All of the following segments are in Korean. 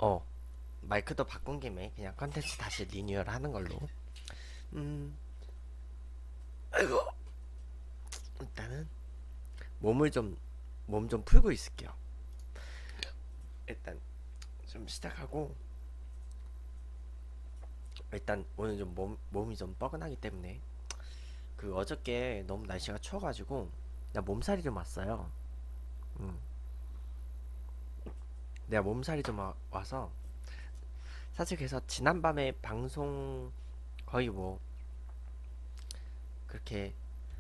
어, 마이크도 바꾼 김에 그냥 컨텐츠 다시 리뉴얼 하는 걸로. 음, 아이고, 일단은 몸을 좀, 몸 좀 풀고 있을게요. 일단 좀 시작하고, 일단 오늘 좀 몸이 좀 뻐근하기 때문에, 그 어저께 너무 날씨가 추워가지고, 나 몸살이 좀 왔어요. 음, 내가 몸살이 좀 와서, 사실 그래서 지난밤에 방송 거의 뭐, 그렇게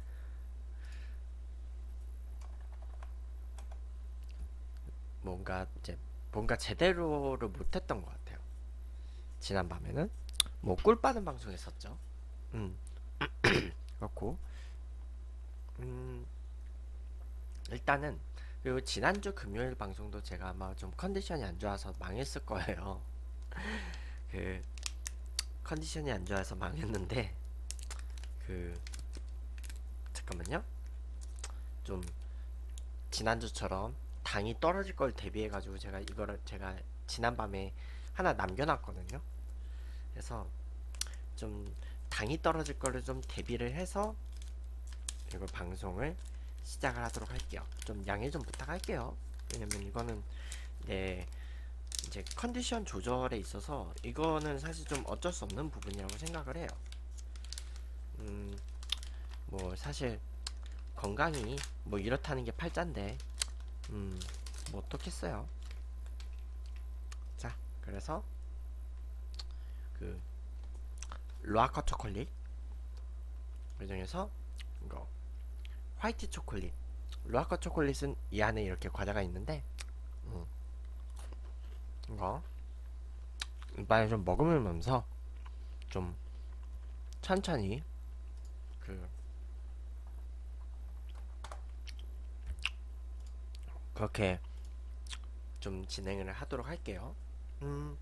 뭔가 이제, 뭔가 제대로를 못했던 것 같아요. 지난밤에는. 뭐 꿀 빠는 방송 했었죠. 음, 그렇고 음, 일단은 그리고 지난주 금요일 방송도 제가 아마 좀 컨디션이 안 좋아서 망했을 거예요. 그 컨디션이 안 좋아서 망했는데 그 잠깐만요. 좀 지난주처럼 당이 떨어질 걸 대비해가지고 제가 이거를 제가 지난밤에 하나 남겨놨거든요. 그래서 좀 당이 떨어질 거를 좀 대비를 해서 이걸 방송을 시작을 하도록 할게요. 좀 양해 좀 부탁할게요. 왜냐면 이거는 네, 이제 컨디션 조절에 있어서 이거는 사실 좀 어쩔 수 없는 부분이라고 생각을 해요. 음, 뭐 사실 건강이 뭐 이렇다는 게 팔자인데, 음, 뭐 어떻겠어요. 자, 그래서 그 로아커 초콜릿 그중에서 이거 화이트 초콜릿. 로아커 초콜릿은 이 안에 이렇게 과자가 있는데, 음, 이거 이빨에 좀 먹으면서 좀 천천히 그 그렇게 좀 진행을 하도록 할게요. 음,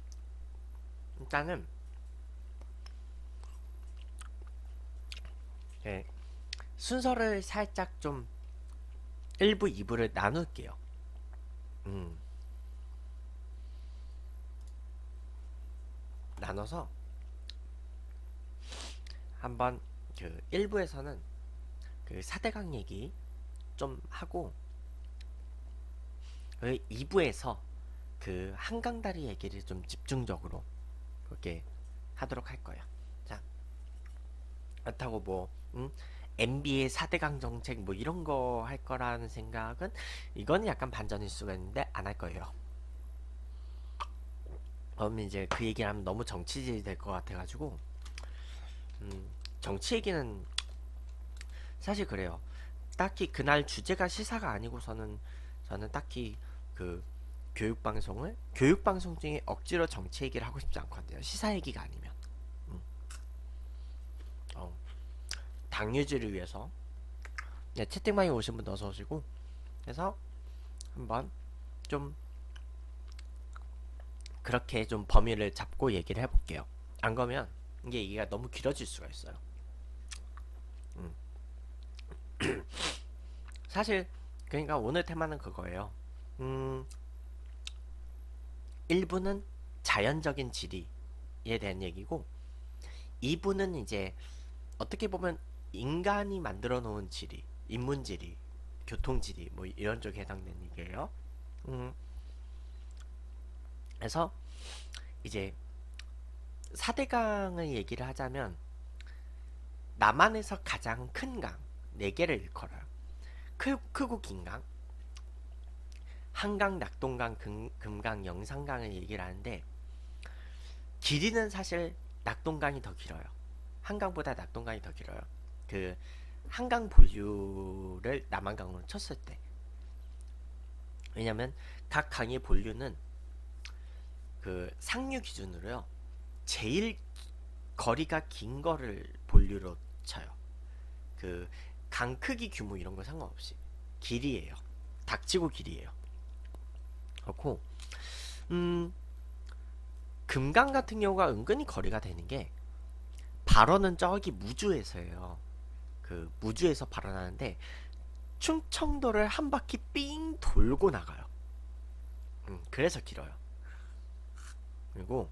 일단은 예, 순서를 살짝 좀 1부, 2부를 나눌게요. 음, 나눠서 한번 그 1부에서는 그 4대강 얘기 좀 하고 그 2부에서 그 한강다리 얘기를 좀 집중적으로 그렇게 하도록 할 거예요. 자, 그렇다고 뭐 MB의 4대강 정책 뭐 이런 거 할 거라는 생각은 이거는 약간 반전일 수가 있는데 안 할 거예요. 그러면 이제 그 얘기를 하면 너무 정치질이 될 것 같아가지고 정치 얘기는 사실 그래요. 딱히 그날 주제가 시사가 아니고서는 저는 딱히 그 교육방송 중에 억지로 정치 얘기를 하고 싶지 않거든요. 시사 얘기가 아니면 음, 어, 당 유지를 위해서 네, 채팅방에 오신 분 어서 오시고 그래서 한번 좀 그렇게 좀 범위를 잡고 얘기를 해볼게요. 안 그러면 이게 얘기가 너무 길어질 수가 있어요. 음, 사실 그러니까 오늘 테마는 그거예요. 음, 1부는 자연적인 지리에 대한 얘기고 2부는 이제 어떻게 보면 인간이 만들어 놓은 지리, 인문지리, 교통지리 뭐 이런 쪽에 해당되는 얘기예요. 음, 그래서 이제 4대강을 얘기를 하자면 남한에서 가장 큰 강 4개를 일컬어요. 크고 긴 강, 한강, 낙동강, 금강, 영산강을 얘기를 하는데 길이는 사실 낙동강이 더 길어요. 한강보다 낙동강이 더 길어요. 그 한강 본류를 남한강으로 쳤을 때 왜냐면 각 강의 본류는 그 상류 기준으로요 제일 거리가 긴 거를 본류로 쳐요. 그 강 크기 규모 이런 거 상관없이 길이에요. 닥치고 길이에요. 그렇고 음 금강 같은 경우가 은근히 거리가 되는 게 발원은 저기 무주에서예요. 그 무주에서 발원하는데 충청도를 한 바퀴 삥 돌고 나가요. 그래서 길어요. 그리고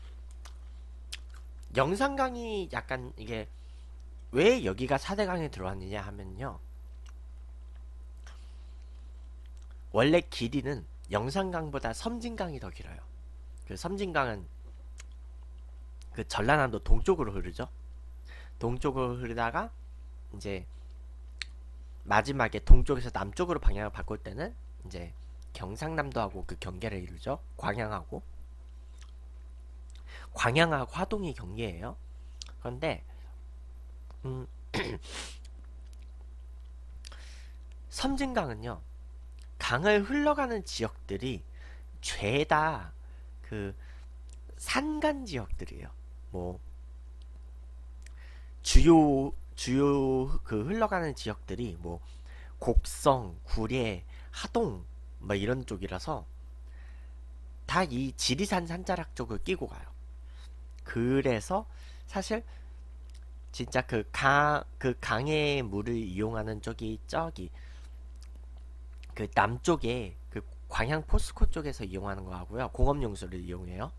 영상 강이 약간 이게 왜 여기가 4대 강에 들어왔느냐 하면요. 원래 길이는 영상 강보다 섬진 강이 더 길어요. 그 섬진 강은 그 전라남도 동쪽으로 흐르죠. 동쪽으로 흐르다가 이제 마지막에 동쪽에서 남쪽으로 방향을 바꿀 때는 이제 경상남도하고 그 경계를 이루죠. 광양하고 화동이 경계예요. 그런데 섬진강은요, 강을 흘러가는 지역들이 죄다 그 산간 지역들이에요. 뭐 주요 그 흘러가는 지역들이 뭐 곡성, 구례, 하동 뭐 이런 쪽이라서 다 이 지리산 산자락 쪽을 끼고 가요. 그래서 사실 진짜 그 강의 물을 이용하는 쪽이 저기 그 남쪽에 그 광양 포스코 쪽에서 이용하는 거 하고요. 공업용수를 이용해요.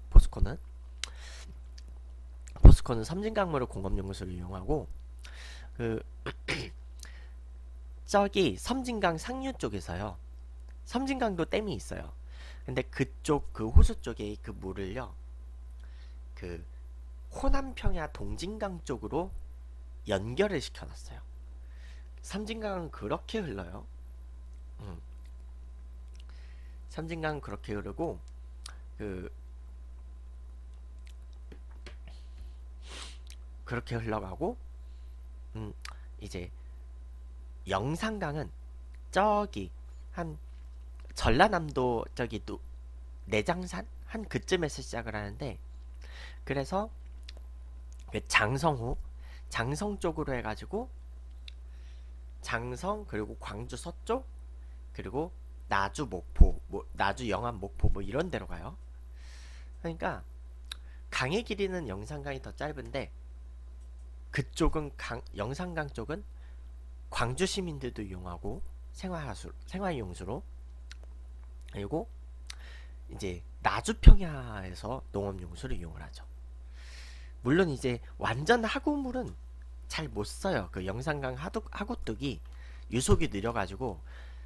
포스코는 섬진강물을 공업용수를 이용하고 그 저기 섬진강 상류 쪽에서요. 섬진강도 댐이 있어요. 근데 그쪽 그 호수 쪽에 그 물을요. 그 호남평야 동진강 쪽으로 연결을 시켜놨어요. 섬진강은 그렇게 흘러요. 섬진강은 그렇게 흐르고 그렇게 흘러가고 이제 영산강은 저기 한 전라남도 저기 또 내장산 한 그쯤에서 시작을 하는데 그래서 그 장성 쪽으로 해가지고 장성 그리고 광주 서쪽 그리고 나주 목포 나주 영암 목포 뭐 이런 데로 가요. 그러니까 강의 길이는 영산강이 더 짧은데 그쪽은 영산강 쪽은 광주 시민들도 이용하고 생활용수로 그리고 이제 나주평야에서 농업용수를 이용을 하죠. 물론 이제 완전 하구물은 잘 못 써요. 그 영산강 하구뚝이 유속이 느려가지고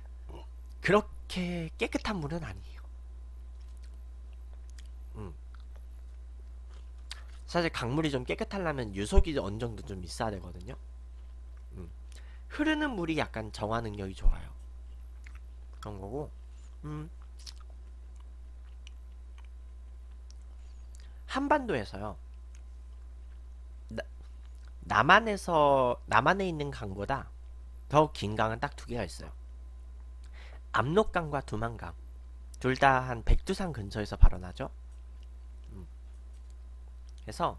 그렇게 깨끗한 물은 아니에요. 사실 강물이 좀 깨끗하려면 유속이 어느 정도 좀 있어야 되거든요. 흐르는 물이 약간 정화 능력이 좋아요. 그런 거고, 한반도에서요. 남한에 있는 강보다 더 긴 강은 딱 두 개가 있어요. 압록강과 두만강. 둘 다 한 백두산 근처에서 발원하죠. 그래서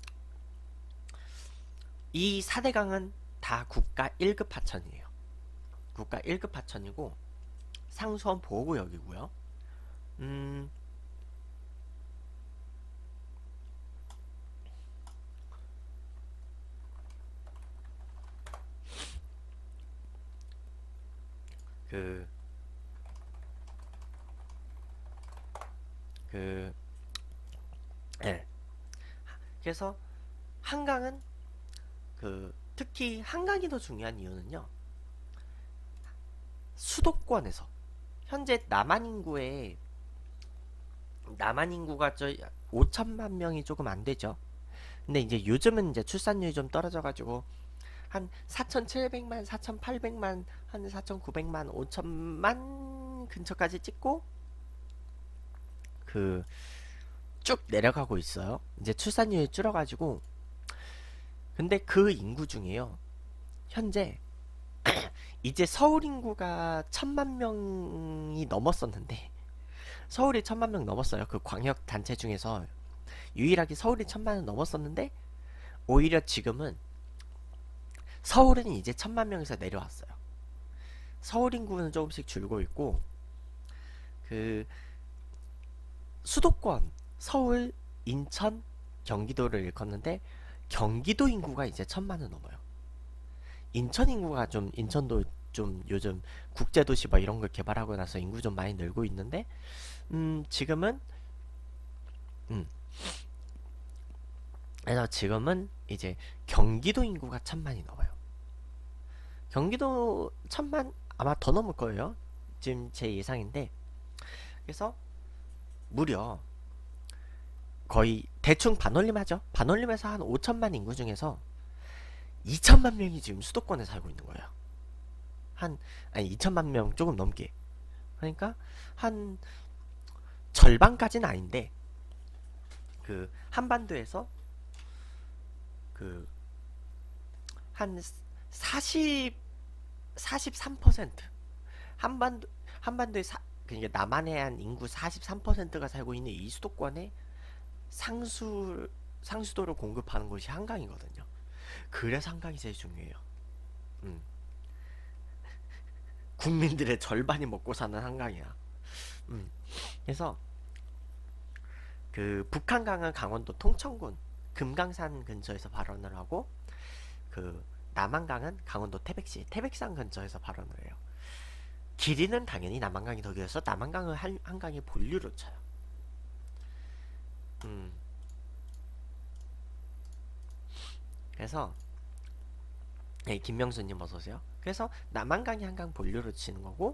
이 4대 강은 다 국가 1급 하천이에요. 국가 1급 하천이고 상수원 보호구역이고요. 예. 그래서 한강은 특히 한강이 더 중요한 이유는요. 수도권에서 현재 남한 인구가 5천만 명이 조금 안 되죠. 근데 이제 요즘은 이제 출산율이 좀 떨어져가지고 한 4,700만, 4,800만, 한 4,900만, 5천만 근처까지 찍고 쭉 내려가고 있어요. 이제 출산율이 줄어가지고 근데 그 인구 중에요. 현재 이제 서울 인구가 1,000만 명이 넘었었는데 서울이 1,000만 명 넘었어요. 그 광역 단체 중에서 유일하게 서울이 1,000만을 넘었었는데 오히려 지금은 서울은 이제 1,000만 명에서 내려왔어요. 서울 인구는 조금씩 줄고 있고 수도권 서울, 인천, 경기도를 일컫는데 경기도 인구가 이제 1,000만을 넘어요. 인천도 좀 요즘 국제도시 뭐 이런 걸 개발하고 나서 인구 좀 많이 늘고 있는데 지금은 음. 그래서 지금은 이제 경기도 인구가 1000만이 넘어요. 경기도 1000만 아마 더 넘을 거예요. 지금 제 예상인데. 그래서 무려 거의 대충 반올림 하죠. 반올림에서 한 5천만 인구 중에서 2천만 명이 지금 수도권에 살고 있는 거예요. 아니 2천만 명 조금 넘게. 그러니까 한 절반까지는 아닌데 그 한반도에서 그 한 43% 한반도에 그러니까 남한해안 인구 43%가 살고 있는 이 수도권에 상수도를 공급하는 곳이 한강이거든요. 그래서 한강이 제일 중요해요. 음. 국민들의 절반이 먹고 사는 한강이야. 그래서 그 북한강은 강원도 통천군 금강산 근처에서 발원을 하고 그 남한강은 강원도 태백산 근처에서 발원을 해요. 길이는 당연히 남한강이 더 길어서 남한강은 한강의 본류로 쳐요. 그래서 네, 김명수님 어서오세요. 그래서 남한강이 한강 본류로 치는 거고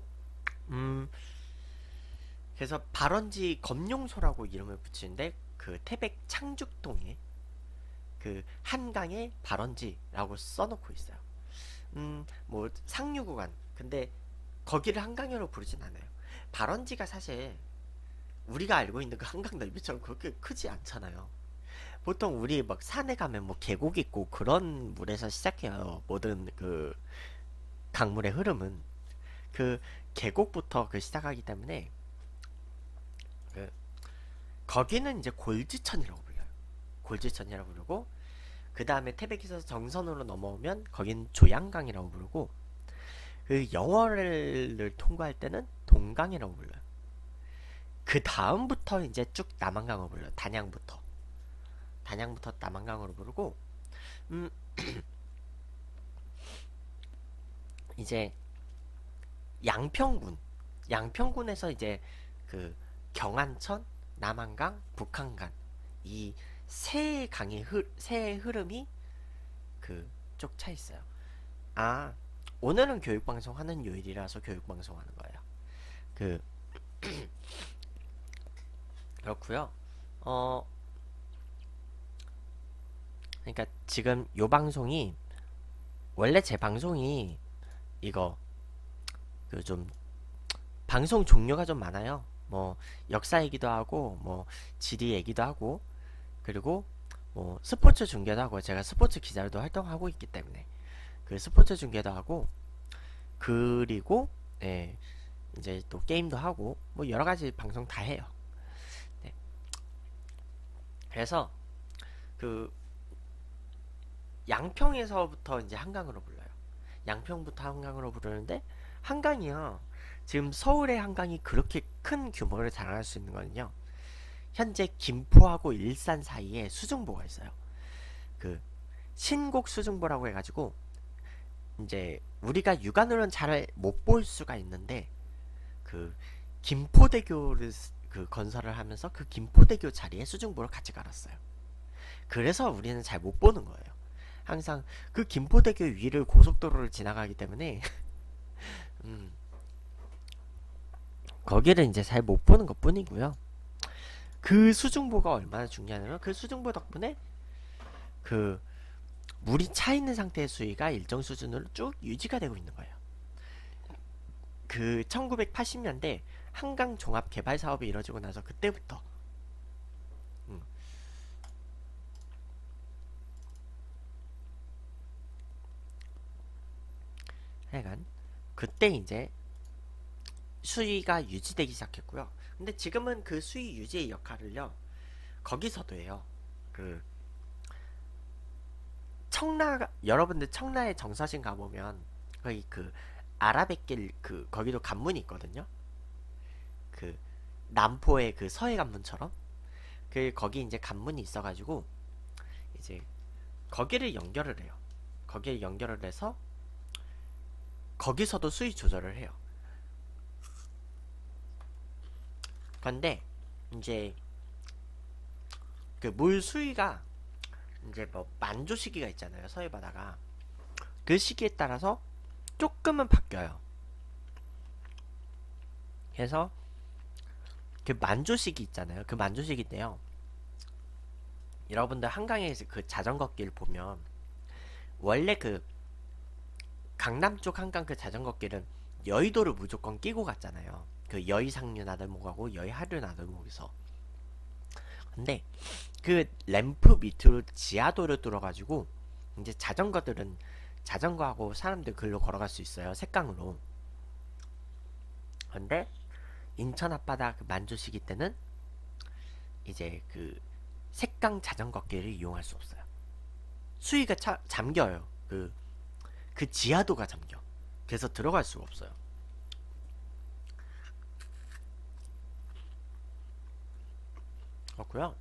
그래서 발원지 검룡소라고 이름을 붙이는데 그 태백 창죽동에 그 한강의 발원지라고 써놓고 있어요. 뭐 상류구간 근데 거기를 한강으로 부르진 않아요. 발원지가 사실 우리가 알고 있는 그 한강 넓이처럼 그렇게 크지 않잖아요. 보통 우리 막 산에 가면 뭐 계곡 있고 그런 물에서 시작해요. 모든 그 강물의 흐름은 그 계곡부터 그 시작하기 때문에 그 거기는 이제 골지천이라고 불러요. 골지천이라고 부르고 그 다음에 태백에서 정선으로 넘어오면 거긴 조양강이라고 부르고 그 영월을 통과할 때는 동강이라고 불러요. 그 다음부터 이제 쭉 남한강으로 불러요. 단양부터 남한강으로 부르고 이제 양평군에서 이제 그 경안천, 남한강, 북한강 이 세 강의 세 흐름이 그 쭉 차 있어요. 아 오늘은 교육방송 하는 요일이라서 교육방송 하는 거예요. 그 그렇고요. 그러니까 지금 요 방송이 원래 제 방송이 이거 그 좀 방송 종류가 좀 많아요. 뭐 역사 얘기도 하고 뭐 지리 얘기도 하고 그리고 뭐 스포츠 중계도 하고 제가 스포츠 기자로도 활동하고 있기 때문에 그 스포츠 중계도 하고 그리고 예, 이제 또 게임도 하고 뭐 여러 가지 방송 다 해요. 네. 그래서 그 양평에서부터 이제 한강으로 불러요. 양평부터 한강으로 부르는데 한강이요. 지금 서울의 한강이 그렇게 큰 규모를 자랑할 수 있는 거는요. 현재 김포하고 일산 사이에 수중보가 있어요. 그 신곡 수중보라고 해가지고 이제 우리가 육안으로는 잘 못 볼 수가 있는데 그 김포대교를 그 건설을 하면서 그 김포대교 자리에 수중보를 같이 갈았어요. 그래서 우리는 잘 못 보는 거예요. 항상 그 김포대교 위를 고속도로를 지나가기 때문에 거기를 이제 잘 못 보는 것 뿐이고요. 그 수중보가 얼마나 중요하냐면 그 수중보 덕분에 그 물이 차 있는 상태의 수위가 일정 수준으로 쭉 유지가 되고 있는 거예요. 그 1980년대 한강 종합 개발 사업이 이뤄지고 나서 그때부터 하여간 그때 이제 수위가 유지되기 시작했고요. 근데 지금은 그 수위 유지의 역할을요 거기서도 해요. 그 여러분들 청라에 정사진 가보면 거기 그 아라뱃길 그 거기도 관문이 있거든요. 그 남포의 그 서해 관문처럼 그 거기 이제 관문이 있어가지고 이제 거기를 연결을 해요. 거기에 연결을 해서 거기서도 수위 조절을 해요. 근데 이제 그 물 수위가 이제 뭐 만조 시기가 있잖아요. 서해 바다가 그 시기에 따라서 조금은 바뀌어요. 그래서 그 만조 시기 있잖아요. 그 만조 시기 때요. 여러분들 한강에서 그 자전거 길 보면 원래 그 강남 쪽 한강 그 자전거 길은 여의도를 무조건 끼고 갔잖아요. 그 여의상류 나들목하고 여의하류 나들목에서. 근데 그 램프 밑으로 지하도를 뚫어가지고 이제 자전거들은 자전거하고 사람들 글로 걸어갈 수 있어요. 색강으로. 근데 인천 앞바다 그 만조 시기 때는 이제 그 색강 자전거 길을 이용할 수 없어요. 수위가 잠겨요. 그 지하도가 잠겨. 그래서 들어갈 수가 없어요. 그렇고요.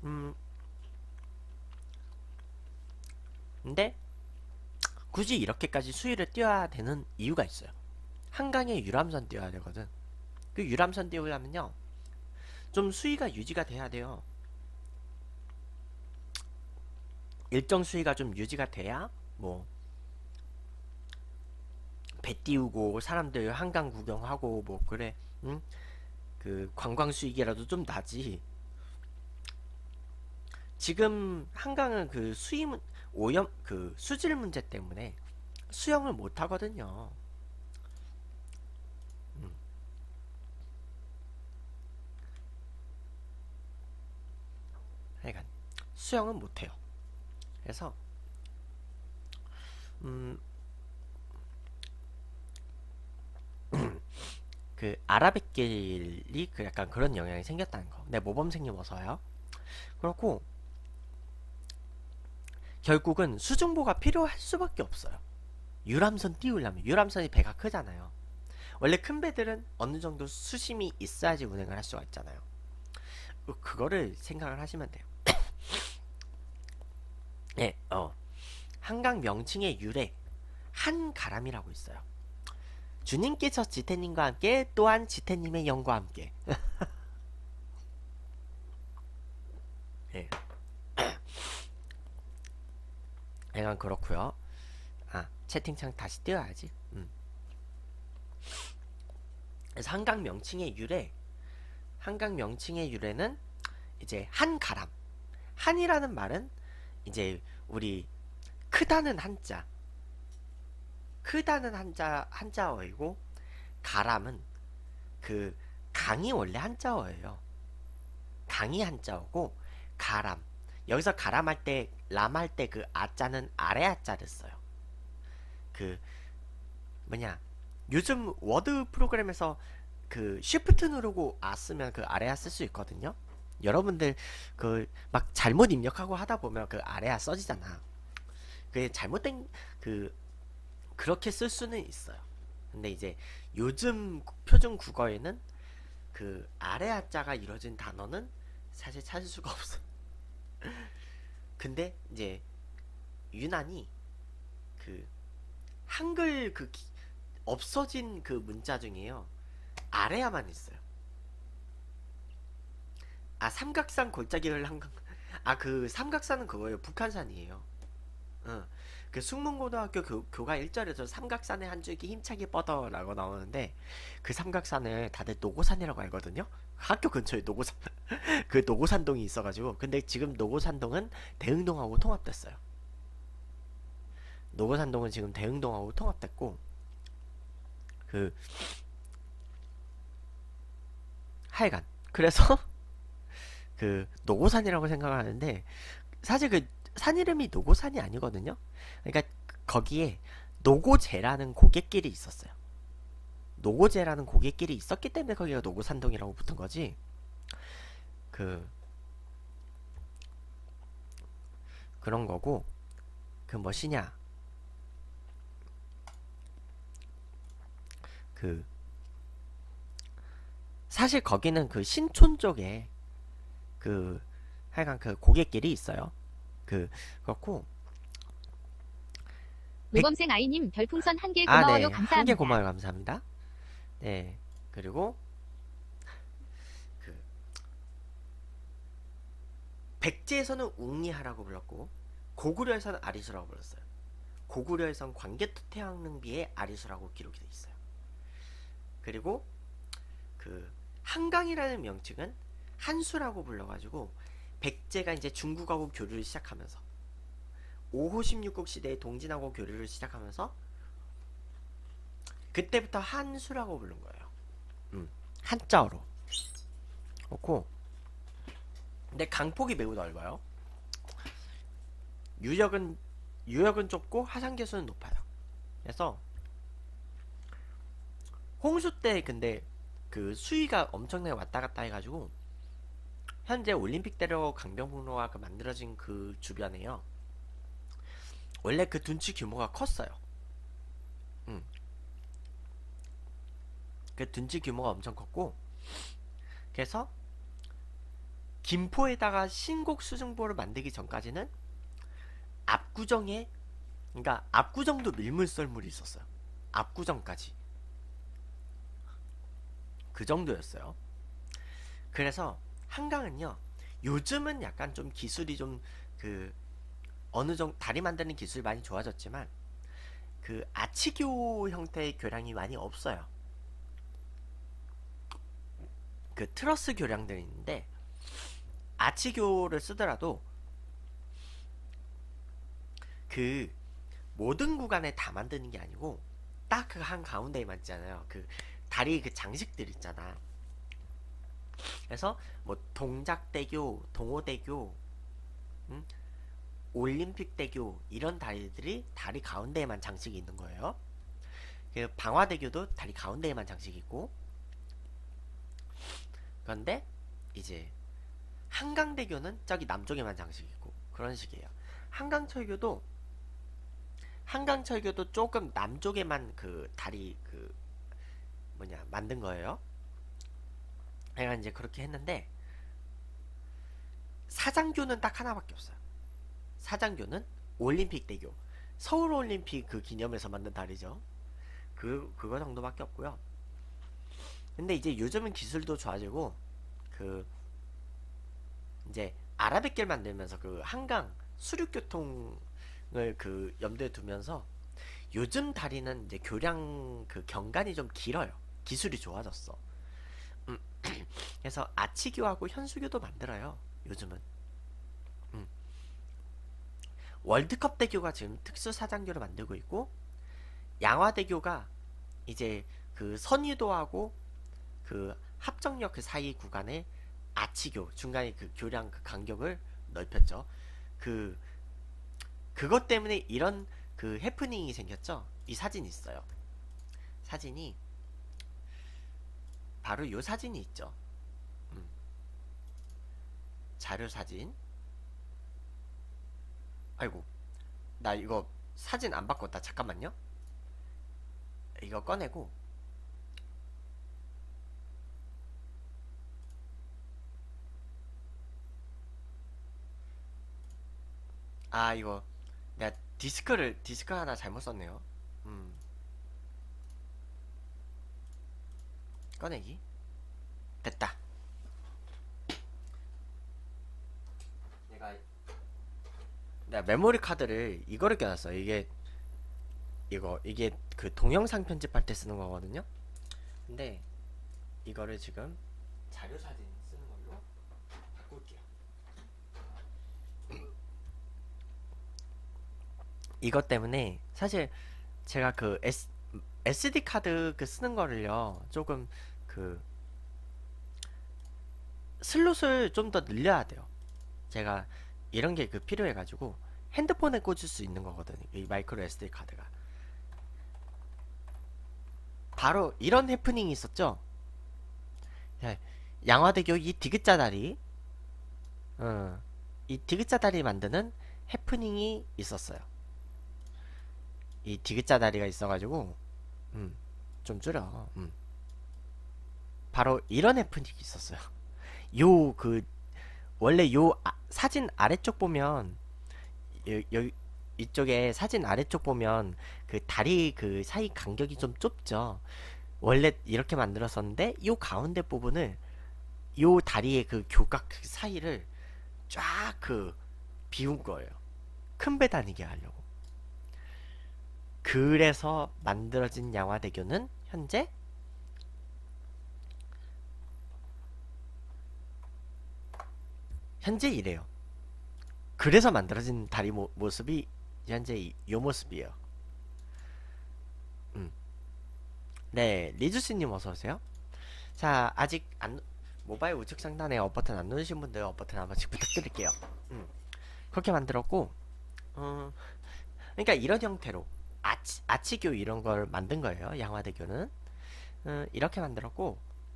근데 굳이 이렇게까지 수위를 띄워야 되는 이유가 있어요. 한강에 유람선 띄워야 되거든. 그 유람선 띄우려면요, 좀 수위가 유지가 돼야 돼요. 일정 수위가 좀 유지가 돼야 뭐 배 띄우고 사람들 한강 구경하고 뭐 그래, 응? 그 관광 수익이라도 좀 나지. 지금 한강은 그 오염 그 수질 문제 때문에 수영을 못 하거든요. 하여간 수영은 못 해요. 그래서 그 아라뱃길이 그 약간 그런 영향이 생겼다는 거. 네, 모범생님 어서요. 그렇고 결국은 수중보가 필요할 수밖에 없어요. 유람선 띄우려면 유람선이 배가 크잖아요. 원래 큰 배들은 어느 정도 수심이 있어야지 운행을 할 수가 있잖아요. 그거를 생각을 하시면 돼요. 네, 한강 명칭의 유래 한가람이라고 있어요. 주님께서 지태님과 함께 또한 지태님의 영과 함께. 네. 약간 그렇고요. 채팅창 다시 띄워야지. 그래서 한강 명칭의 유래는 이제 한가람. 한이라는 말은 이제 우리 크다는 한자어이고, 가람은 그 강이 원래 한자어예요. 강이 한자어고, 가람. 여기서 가람할 때, 람할 때 그 아자는 아래 아자를 써요. 그 뭐냐, 요즘 워드 프로그램에서 그 쉬프트 누르고 아 쓰면 그 아래아 쓸 수 있거든요. 여러분들 그 막 잘못 입력하고 하다 보면 그 아래아 써지잖아. 그게 잘못된 그렇게 쓸 수는 있어요. 근데 이제 요즘 표준 국어에는 그 아래아 자가 이루어진 단어는 사실 찾을 수가 없어. 근데 이제 유난히 그 한글 없어진 그 문자 중에요, 아래야만 있어요. 삼각산 골짜기를 한강. 그 삼각산은 그거예요. 북한산이에요. 그 숙문고등학교 교과 1절에서 삼각산의 한 줄기 힘차게 뻗어라고 나오는데, 그 삼각산을 다들 노고산이라고 알거든요. 학교 근처에 노고산 그 노고산동이 있어가지고. 근데 지금 노고산동은 대흥동하고 통합됐어요. 노고산동은 지금 대흥동하고 통합됐고, 하여간 그래서 그 노고산이라고 생각을 하는데, 사실 그 산 이름이 노고산이 아니거든요. 그러니까 거기에 노고제라는 고갯길이 있었어요. 노고제라는 고갯길이 있었기 때문에 거기가 노고산동이라고 붙은 거지. 그런 거고, 뭐시냐, 사실 거기는 그 신촌 쪽에 하여간 그 고갯길이 있어요. 그렇고. 모범생 아이님 별풍선 1개 고마워요. 네, 감사합니다. 1개 고마워요. 감사합니다. 네, 그리고 백제에서는 웅리하라고 불렀고 고구려에서는 아리수라고 불렀어요. 고구려에선 광개토 태왕릉비에 아리수라고 기록이 돼 있어요. 그리고 그 한강이라는 명칭은 한수라고 불러가지고 백제가 이제 중국하고 교류를 시작하면서 5호 16국 시대에 동진하고 교류를 시작하면서 그때부터 한수라고 부른 거예요. 한자어로. 그렇고 근데 강폭이 매우 넓어요. 유역은 좁고 하산계수는 높아요. 그래서 홍수 때 근데 그 수위가 엄청나게 왔다 갔다 해가지고 현재 올림픽대로 강변북로가 그 만들어진 그 주변에요. 원래 그 둔치 규모가 컸어요. 그 둔치 규모가 엄청 컸고 그래서 김포에다가 신곡 수중보를 만들기 전까지는 압구정에 그러니까 압구정도 밀물썰물이 있었어요. 압구정까지 그 정도였어요. 그래서 한강은요 요즘은 약간 좀 기술이 좀 그 어느 정도 다리 만드는 기술이 많이 좋아졌지만 그 아치교 형태의 교량이 많이 없어요. 그 트러스 교량들이 있는데 아치교를 쓰더라도 그 모든 구간에 다 만드는 게 아니고 딱 그 한 가운데에만 있잖아요. 그 다리 그 장식들 있잖아. 그래서 뭐 동작대교, 동호대교, 올림픽대교 이런 다리들이 다리 가운데에만 장식이 있는 거예요. 그 방화대교도 다리 가운데에만 장식이 있고 그런데 이제 한강대교는 저기 남쪽에만 장식이 있고 그런 식이에요. 한강철교도 조금 남쪽에만 그 다리 그 뭐냐 만든 거예요. 내가 이제 그렇게 했는데 사장교는 딱 하나밖에 없어요. 사장교는 올림픽대교, 서울올림픽 그 기념해서 만든 다리죠. 그거 정도밖에 없고요. 근데 이제 요즘은 기술도 좋아지고 그 이제 아라뱃길 만들면서 그 한강 수륙교통을 그 염두에 두면서 요즘 다리는 이제 교량 그 경간이 좀 길어요. 기술이 좋아졌어. 그래서 아치교하고 현수교도 만들어요. 요즘은. 월드컵 대교가 지금 특수 사장교를 만들고 있고 양화대교가 이제 그 선유도하고 그 합정역 그 사이 구간에 아치교 중간에 그 교량 그 간격을 넓혔죠. 그것 때문에 이런 그 해프닝이 생겼죠. 이 사진이 있어요. 사진이 바로 요 사진이 있죠. 자료 사진. 아이고 나 이거 사진 안 바꿨다. 잠깐만요. 이거 꺼내고 아 이거 내가 디스크 하나 잘못 썼네요. 꺼내기 됐다. 내가 메모리 카드를 이거를 껴놨어요. 이게 그 동영상 편집할 때 쓰는 거거든요. 근데 이거를 지금 자료 사진 쓰는 걸로 바꿀게요. 이것 때문에 사실 제가 그 SD 카드 그 쓰는 거를요 조금 그 슬롯을 좀 더 늘려야 돼요. 제가 이런 게 그 필요해가지고 핸드폰에 꽂을 수 있는 거거든요. 이 마이크로 SD 카드가. 바로 이런 해프닝이 있었죠. 양화대교 이 디귿자 다리, 이 디귿자 다리 만드는 해프닝이 있었어요. 이 디귿자 다리가 있어가지고, 좀 줄여. 바로 이런 해프닝이 있었어요. 원래 사진 아래쪽 보면, 이쪽에 사진 아래쪽 보면 그 다리 그 사이 간격이 좀 좁죠. 원래 이렇게 만들었었는데 요 가운데 부분을 요 다리의 그 교각 사이를 쫙 그 비운 거예요. 큰 배 다니게 하려고. 그래서 만들어진 양화대교는 현재 이래요. 그래서 만들어진 다리 모습이 현재 이 모습이에요. 네, 리주스님 어서오세요. 자, 아직 모바일 우측 상단에 업버튼 안 누르신 분들 업버튼 한 번씩 부탁드릴게요. 그렇게 만들었고, 그러니까 이런 형태로 아치교 이런 걸 만든 거예요. 양화대교는 이렇게 만들었고,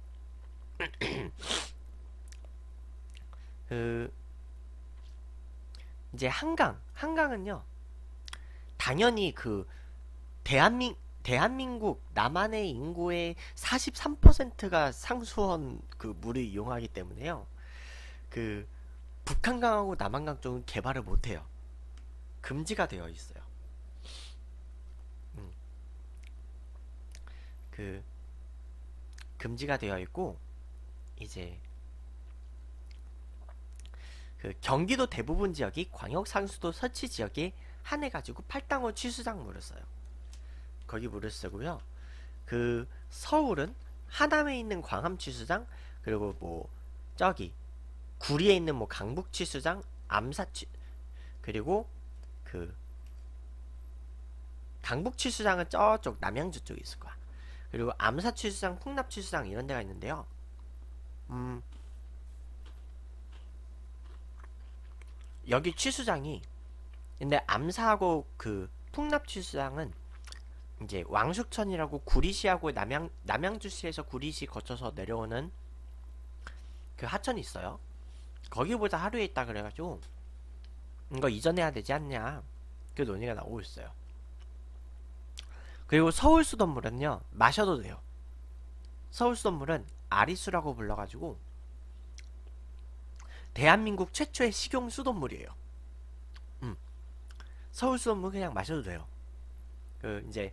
그 이제 한강은요, 당연히 그 대한민국 남한의 인구의 43%가 상수원 그 물을 이용하기 때문에요. 그 북한강하고 남한강 쪽은 개발을 못해요. 금지가 되어 있어요. 그 금지가 되어 있고, 이제 그 경기도 대부분 지역이 광역 상수도 설치 지역에 한해가지고 팔당호 취수장 물을 써요. 거기 물을 쓰고요. 그 서울은 하남에 있는 광암 취수장, 그리고 뭐 저기 구리에 있는 뭐 강북 취수장, 그리고 그 강북 취수장은 저쪽 남양주 쪽에 있을 거야. 그리고 암사 취수장, 풍납 취수장 이런 데가 있는데요. 여기 취수장이, 근데 암사하고 그 풍납 취수장은 이제 왕숙천이라고 구리시하고 남양주시에서 구리시 거쳐서 내려오는 그 하천이 있어요. 거기보다 하루에 있다 그래가지고 이거 이전해야 되지 않냐, 그 논의가 나오고 있어요. 그리고 서울 수돗물은요, 마셔도 돼요. 서울 수돗물은 아리수라고 불러가지고 대한민국 최초의 식용 수돗물이에요. 서울 수돗물 그냥 마셔도 돼요. 그 이제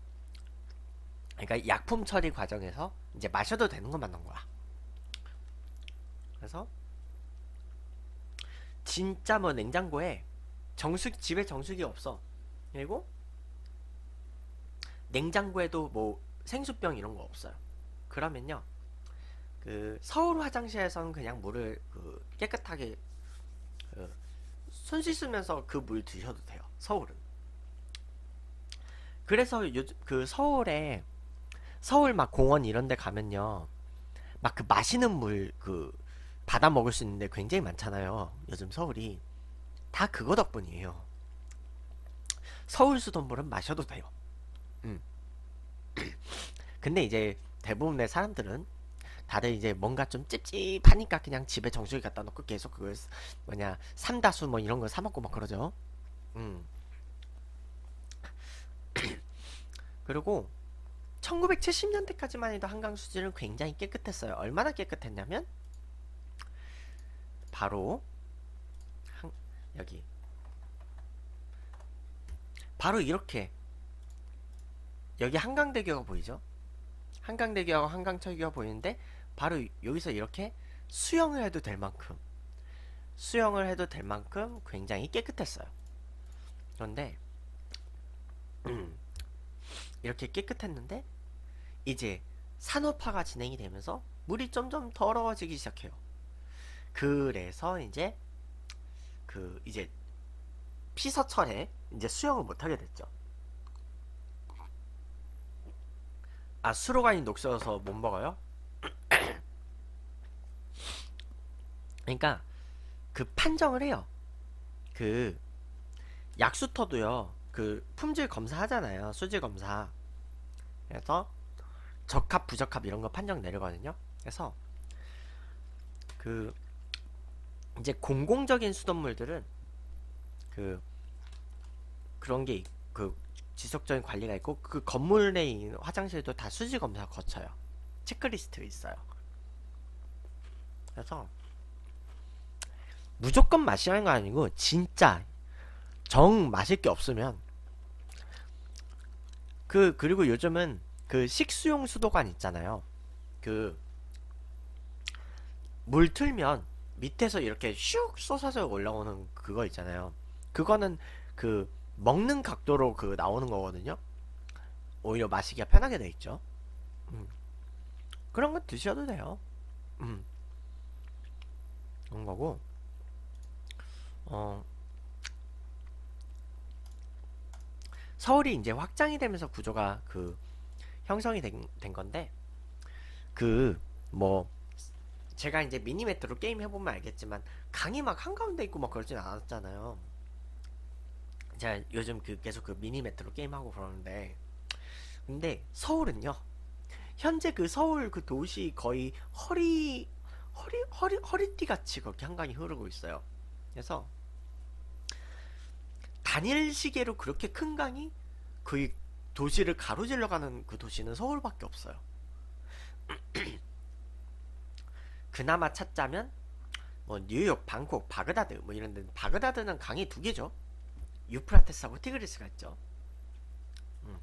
그러니까 약품 처리 과정에서 이제 마셔도 되는 것만 넣은 거야. 그래서 진짜 뭐 냉장고에 집에 정수기 없어. 그리고 냉장고에도 뭐 생수병 이런 거 없어요. 그러면요, 그 서울 화장실에서는 그냥 물을 그 깨끗하게 손 씻으면서 그 물 드셔도 돼요. 서울은. 그래서 요즘 그 서울 막 공원 이런 데 가면요, 막 그 마시는 물 그 받아 먹을 수 있는데 굉장히 많잖아요. 요즘 서울이. 다 그거 덕분이에요. 서울 수돗물은 마셔도 돼요. 근데 이제 대부분의 사람들은 다들 이제 뭔가 좀 찝찝하니까 그냥 집에 정수기 갖다 놓고 계속 그걸 뭐냐 삼다수 뭐 이런 거 사 먹고 막 그러죠. 그리고 1970년대까지만 해도 한강 수질은 굉장히 깨끗했어요. 얼마나 깨끗했냐면 바로 여기 바로 이렇게 여기 한강대교가 보이죠? 한강대교하고 한강철교가 보이는데 바로 여기서 이렇게 수영을 해도 될 만큼 굉장히 깨끗했어요. 그런데 이렇게 깨끗했는데 이제 산업화가 진행이 되면서 물이 점점 더러워지기 시작해요. 그래서 이제 피서철에 이제 수영을 못하게 됐죠. 아, 수로관이 녹슬어서 못 먹어요? 그러니까 그 판정을 해요. 그 약수터도요, 그 품질 검사 하잖아요. 수질 검사. 그래서 적합 부적합 이런 거 판정 내리거든요. 그래서 그 이제 공공적인 수돗물들은 그런 게 그 지속적인 관리가 있고, 그 건물 내에 있는 화장실도 다 수질 검사 거쳐요. 체크리스트 있어요. 그래서 무조건 마시라는 거 아니고 진짜 정 마실 게 없으면 그리고 요즘은 그 식수용 수도관 있잖아요. 그 물 틀면 밑에서 이렇게 슉 솟아져 올라오는 그거 있잖아요. 그거는 그 먹는 각도로 그 나오는 거거든요. 오히려 마시기가 편하게 돼 있죠. 음. 그런 거 드셔도 돼요. 음. 그런 거고. 어, 서울이 이제 확장이 되면서 구조가 그 형성이 된 건데, 그 뭐 제가 이제 미니매트로 게임 해보면 알겠지만 강이 막 한가운데 있고 막 그러진 않았잖아요. 제가 요즘 그 계속 그 미니매트로 게임하고 그러는데, 근데 서울은요, 현재 그 서울 그 도시 거의 허리띠 같이 그렇게 한강이 흐르고 있어요. 그래서 단일 시계로 그렇게 큰 강이 그 도시를 가로질러 가는 그 도시는 서울밖에 없어요. 그나마 찾자면 뭐 뉴욕, 방콕, 바그다드 뭐 이런 데, 바그다드는 강이 두 개죠. 유프라테스하고 티그리스가 있죠. 음.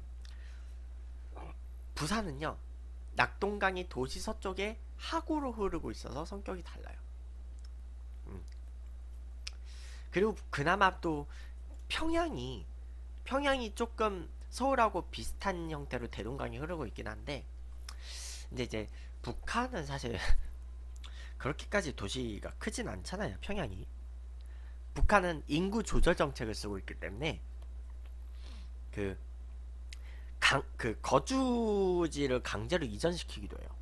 부산은요, 낙동강이 도시 서쪽에 하구로 흐르고 있어서 성격이 달라요. 음. 그리고 그나마 또 평양이 조금 서울하고 비슷한 형태로 대동강이 흐르고 있긴 한데, 근데 이제 북한은 사실 그렇게까지 도시가 크진 않잖아요. 평양이. 북한은 인구 조절 정책을 쓰고 있기 때문에 그 거주지를 강제로 이전시키기도 해요.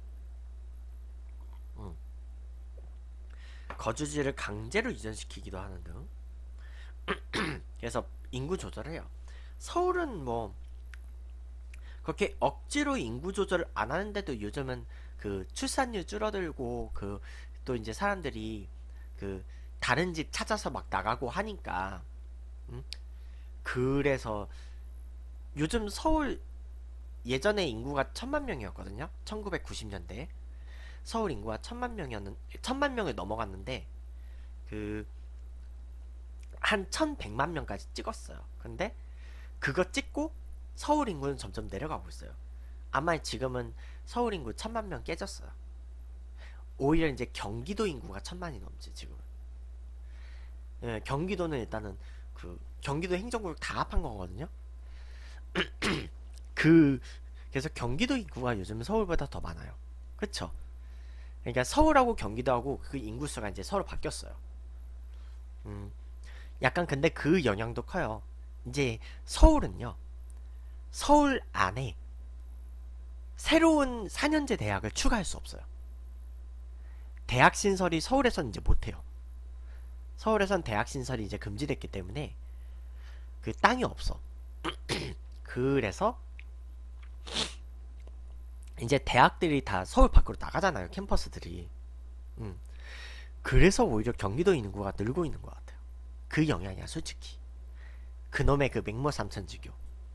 음. 거주지를 강제로 이전시키기도 하는 등. 그래서 인구 조절을 해요. 서울은 뭐 그렇게 억지로 인구 조절을 안 하는데도 요즘은 그 출산율 줄어들고 그 또 이제 사람들이 그 다른 집 찾아서 막 나가고 하니까, 그래서 요즘 서울 예전에 인구가 1000만 명이었거든요. 1990년대 서울 인구가 1000만 명을 넘어갔는데 그 한 1100만 명까지 찍었어요. 근데 그거 찍고 서울 인구는 점점 내려가고 있어요. 아마 지금은 서울 인구 1000만 명 깨졌어요. 오히려 이제 경기도 인구가 1000만이 넘지 지금은. 예, 경기도는 일단은 그 경기도 행정구역 다 합한 거거든요. 그 그래서 경기도 인구가 요즘 서울보다 더 많아요. 그쵸? 그러니까 서울하고 경기도하고 그 인구수가 이제 서로 바뀌었어요. 음, 약간 근데 그 영향도 커요. 이제 서울은요, 서울 안에 새로운 4년제 대학을 추가할 수 없어요. 대학 신설이 서울에선 이제 못해요. 서울에선 대학 신설이 이제 금지됐기 때문에 그 땅이 없어. 그래서 이제 대학들이 다 서울 밖으로 나가잖아요. 캠퍼스들이. 그래서 오히려 경기도 인구가 늘고 있는 것 같아요. 그 영향이야 솔직히. 그놈의 그 맹모 삼천지교.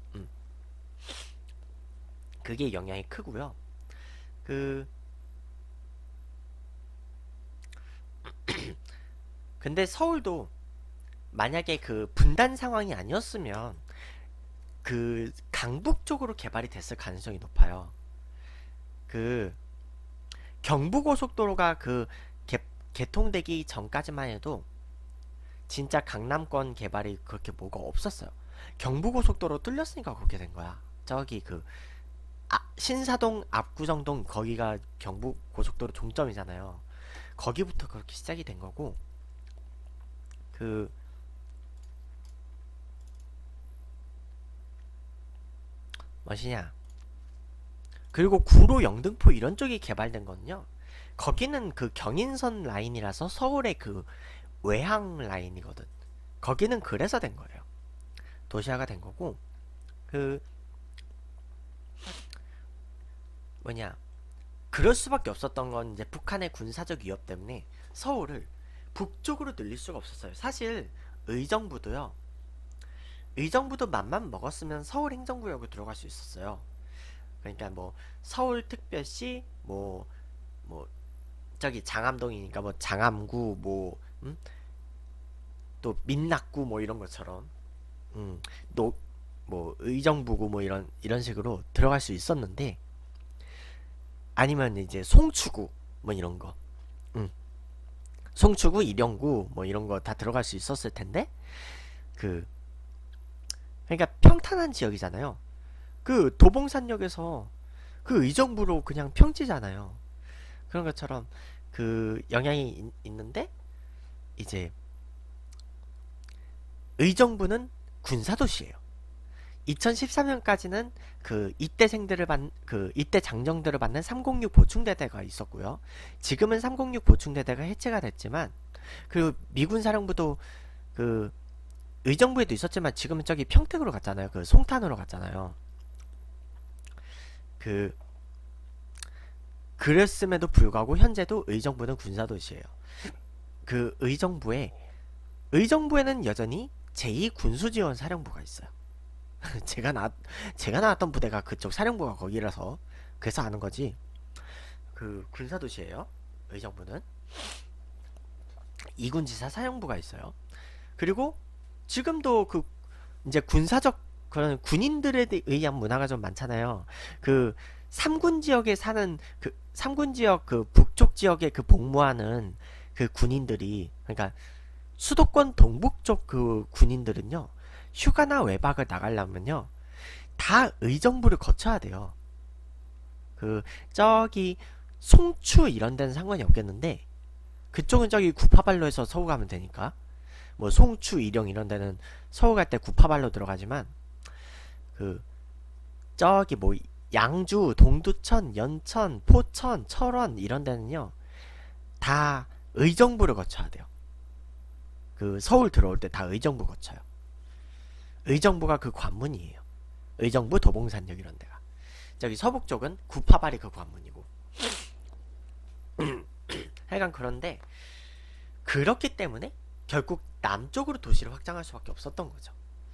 그게 영향이 크고요. 그 근데 서울도 만약에 그 분단 상황이 아니었으면 그 강북 쪽으로 개발이 됐을 가능성이 높아요. 그 경부고속도로가 그 개통되기 전까지만 해도 진짜 강남권 개발이 그렇게 뭐가 없었어요. 경부고속도로 뚫렸으니까 그렇게 된 거야. 저기 그 신사동 압구정동 거기가 경부고속도로 종점이잖아요. 거기부터 그렇게 시작이 된 거고, 그 뭐시냐, 그리고 구로 영등포 이런 쪽이 개발된 거는요, 거기는 그 경인선 라인이라서 서울의 그 외항 라인이거든. 거기는 그래서 된 거예요. 도시화가 된 거고, 그 뭐냐, 그럴 수밖에 없었던 건 이제 북한의 군사적 위협 때문에 서울을 북쪽으로 늘릴 수가 없었어요. 사실 의정부도요, 의정부도 맘만 먹었으면 서울 행정구역으로 들어갈 수 있었어요. 그러니까 뭐 서울특별시 뭐 저기 장암동이니까 뭐 장암구 또 민락구 뭐 이런 것처럼 뭐 의정부구 뭐 이런 식으로 들어갈 수 있었는데, 아니면 이제 송추구 뭐 이런 거. 송추구, 일영구 뭐 이런 거 다 들어갈 수 있었을 텐데 그 그러니까 평탄한 지역이잖아요. 그 도봉산역에서 그 의정부로 그냥 평지잖아요. 그런 것처럼 그 영향이 있는데 이제 의정부는 군사도시예요. 2013년까지는 그 이때생들을 그 이때 장정들을 받는 306 보충대대가 있었고요. 지금은 306 보충대대가 해체가 됐지만 그리고 미군 사령부도 그 의정부에도 있었지만 지금은 저기 평택으로 갔잖아요. 그 송탄으로 갔잖아요. 그랬음에도 불구하고 현재도 의정부는 군사도시예요. 그 의정부에는 여전히 제2군수지원사령부가 있어요. 제가 나왔던 부대가 그쪽 사령부가 거기라서 그래서 아는 거지. 그 군사도시예요. 의정부는 2군지사 사령부가 있어요. 그리고 지금도 그 이제 군사적 그런 군인들에 의한 문화가 좀 많잖아요. 그 3군 지역에 사는 그 3군 지역 그 북쪽 지역에 그 복무하는 그 군인들이 그러니까 수도권 동북쪽 그 군인들은요. 휴가나 외박을 나가려면요. 다 의정부를 거쳐야 돼요. 그 저기 송추 이런 데는 상관이 없겠는데 그쪽은 저기 구파발로에서 서울 가면 되니까 뭐 송추, 일영 이런 데는 서울 갈 때 구파발로 들어가지만 그 저기 뭐 양주, 동두천, 연천, 포천, 철원 이런 데는요. 다 의정부를 거쳐야 돼요. 그 서울 들어올 때 다 의정부 거쳐요. 의정부가 그 관문이에요. 의정부, 도봉산역 이런 데가. 저기 서북 쪽은 구파발이 그 관문이고. 하여간 그런데 그렇기 때문에 결국 남쪽으로 도시를 확장할 수밖에 없었던 거죠.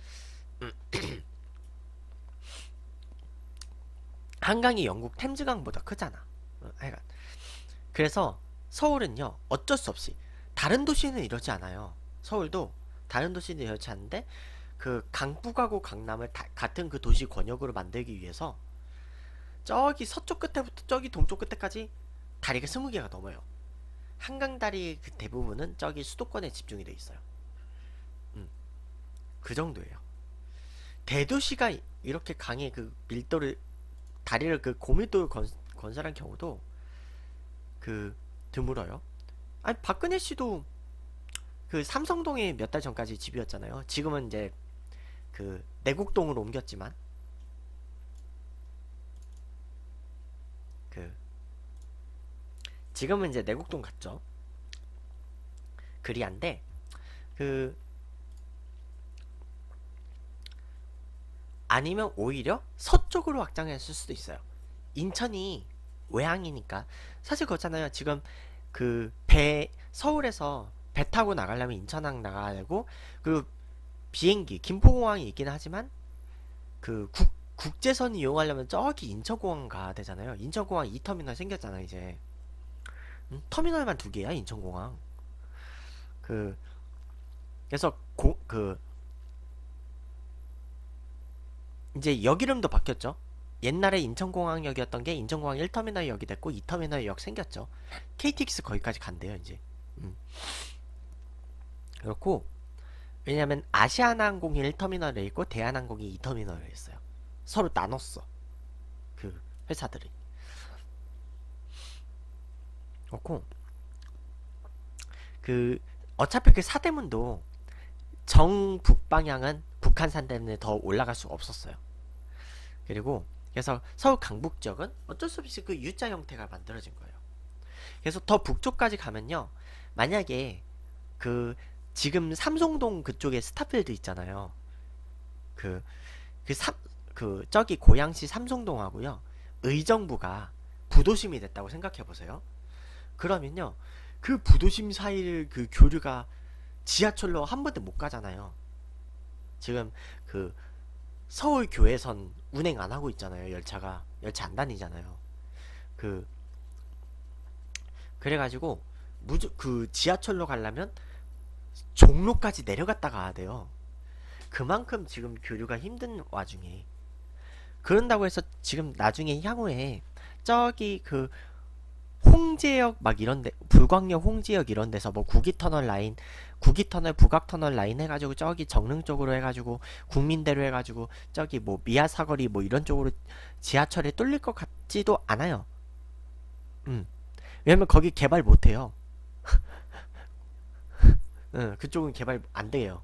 한강이 영국 템즈강보다 크잖아. 하여간 그래서 서울은요 어쩔 수 없이 다른 도시는 이러지 않아요. 서울도 다른 도시는 이렇지 않은데 그 강북하고 강남을 같은 그 도시 권역으로 만들기 위해서 저기 서쪽 끝에부터 저기 동쪽 끝에까지 다리가 20개가 넘어요. 한강다리 그 대부분은 저기 수도권에 집중이 돼 있어요. 그 정도예요. 대도시가 이렇게 강의 그 밀도를 다리를 그 고밀도를 건설한 경우도 그 드물어요. 아니 박근혜 씨도 그 삼성동에 몇 달 전까지 집이었잖아요. 지금은 이제 그 내곡동으로 옮겼지만 그 지금은 이제 내곡동 갔죠. 그리한데 그 아니면 오히려 서쪽으로 확장했을 수도 있어요. 인천이 외항이니까 사실 그렇잖아요. 지금 그 서울에서 배 타고 나가려면 인천항 나가야 되고 그 비행기 김포공항이 있긴 하지만 그 국제선 이용하려면 저기 인천공항 가야 되잖아요. 인천공항 2터미널 생겼잖아 이제. 터미널만 2개야 인천공항. 그래서 이제 역 이름도 바뀌었죠. 옛날에 인천공항역이었던 게 인천공항 1터미널역이 됐고 2터미널역 생겼죠. KTX 거기까지 간대요 이제. 그렇고 왜냐면 아시아나항공이 1터미널에 있고 대한항공이 2터미널에 있어요. 서로 나눴어. 그 회사들이. 그렇고 그 어차피 그 사대문도 정북 방향은 북한산 때문에 더 올라갈 수 없었어요. 그리고 그래서 서울 강북 지역은 어쩔 수 없이 그 U자 형태가 만들어진 거예요. 그래서 더 북쪽까지 가면요. 만약에 그 지금 삼성동 그쪽에 스타필드 있잖아요. 저기 고양시 삼성동하고요. 의정부가 부도심이 됐다고 생각해 보세요. 그러면요. 그 부도심 사이를 그 교류가 지하철로 한 번도 못 가잖아요. 지금 그 서울 교외선 운행 안 하고 있잖아요. 열차 안 다니잖아요. 그래가지고 그 지하철로 가려면 종로까지 내려갔다 가야 돼요. 그만큼 지금 교류가 힘든 와중에 그런다고 해서 지금 나중에 향후에 저기 그 홍제역 막 이런데, 불광역 홍제역 이런 데서 뭐 구기터널 라인, 구기터널 북악터널 라인 해가지고 저기 정릉 쪽으로 해가지고 국민대로 해가지고 저기 뭐 미아사거리 뭐 이런 쪽으로 지하철이 뚫릴 것 같지도 않아요. 왜냐면 거기 개발 못해요. 그쪽은 개발 안 돼요.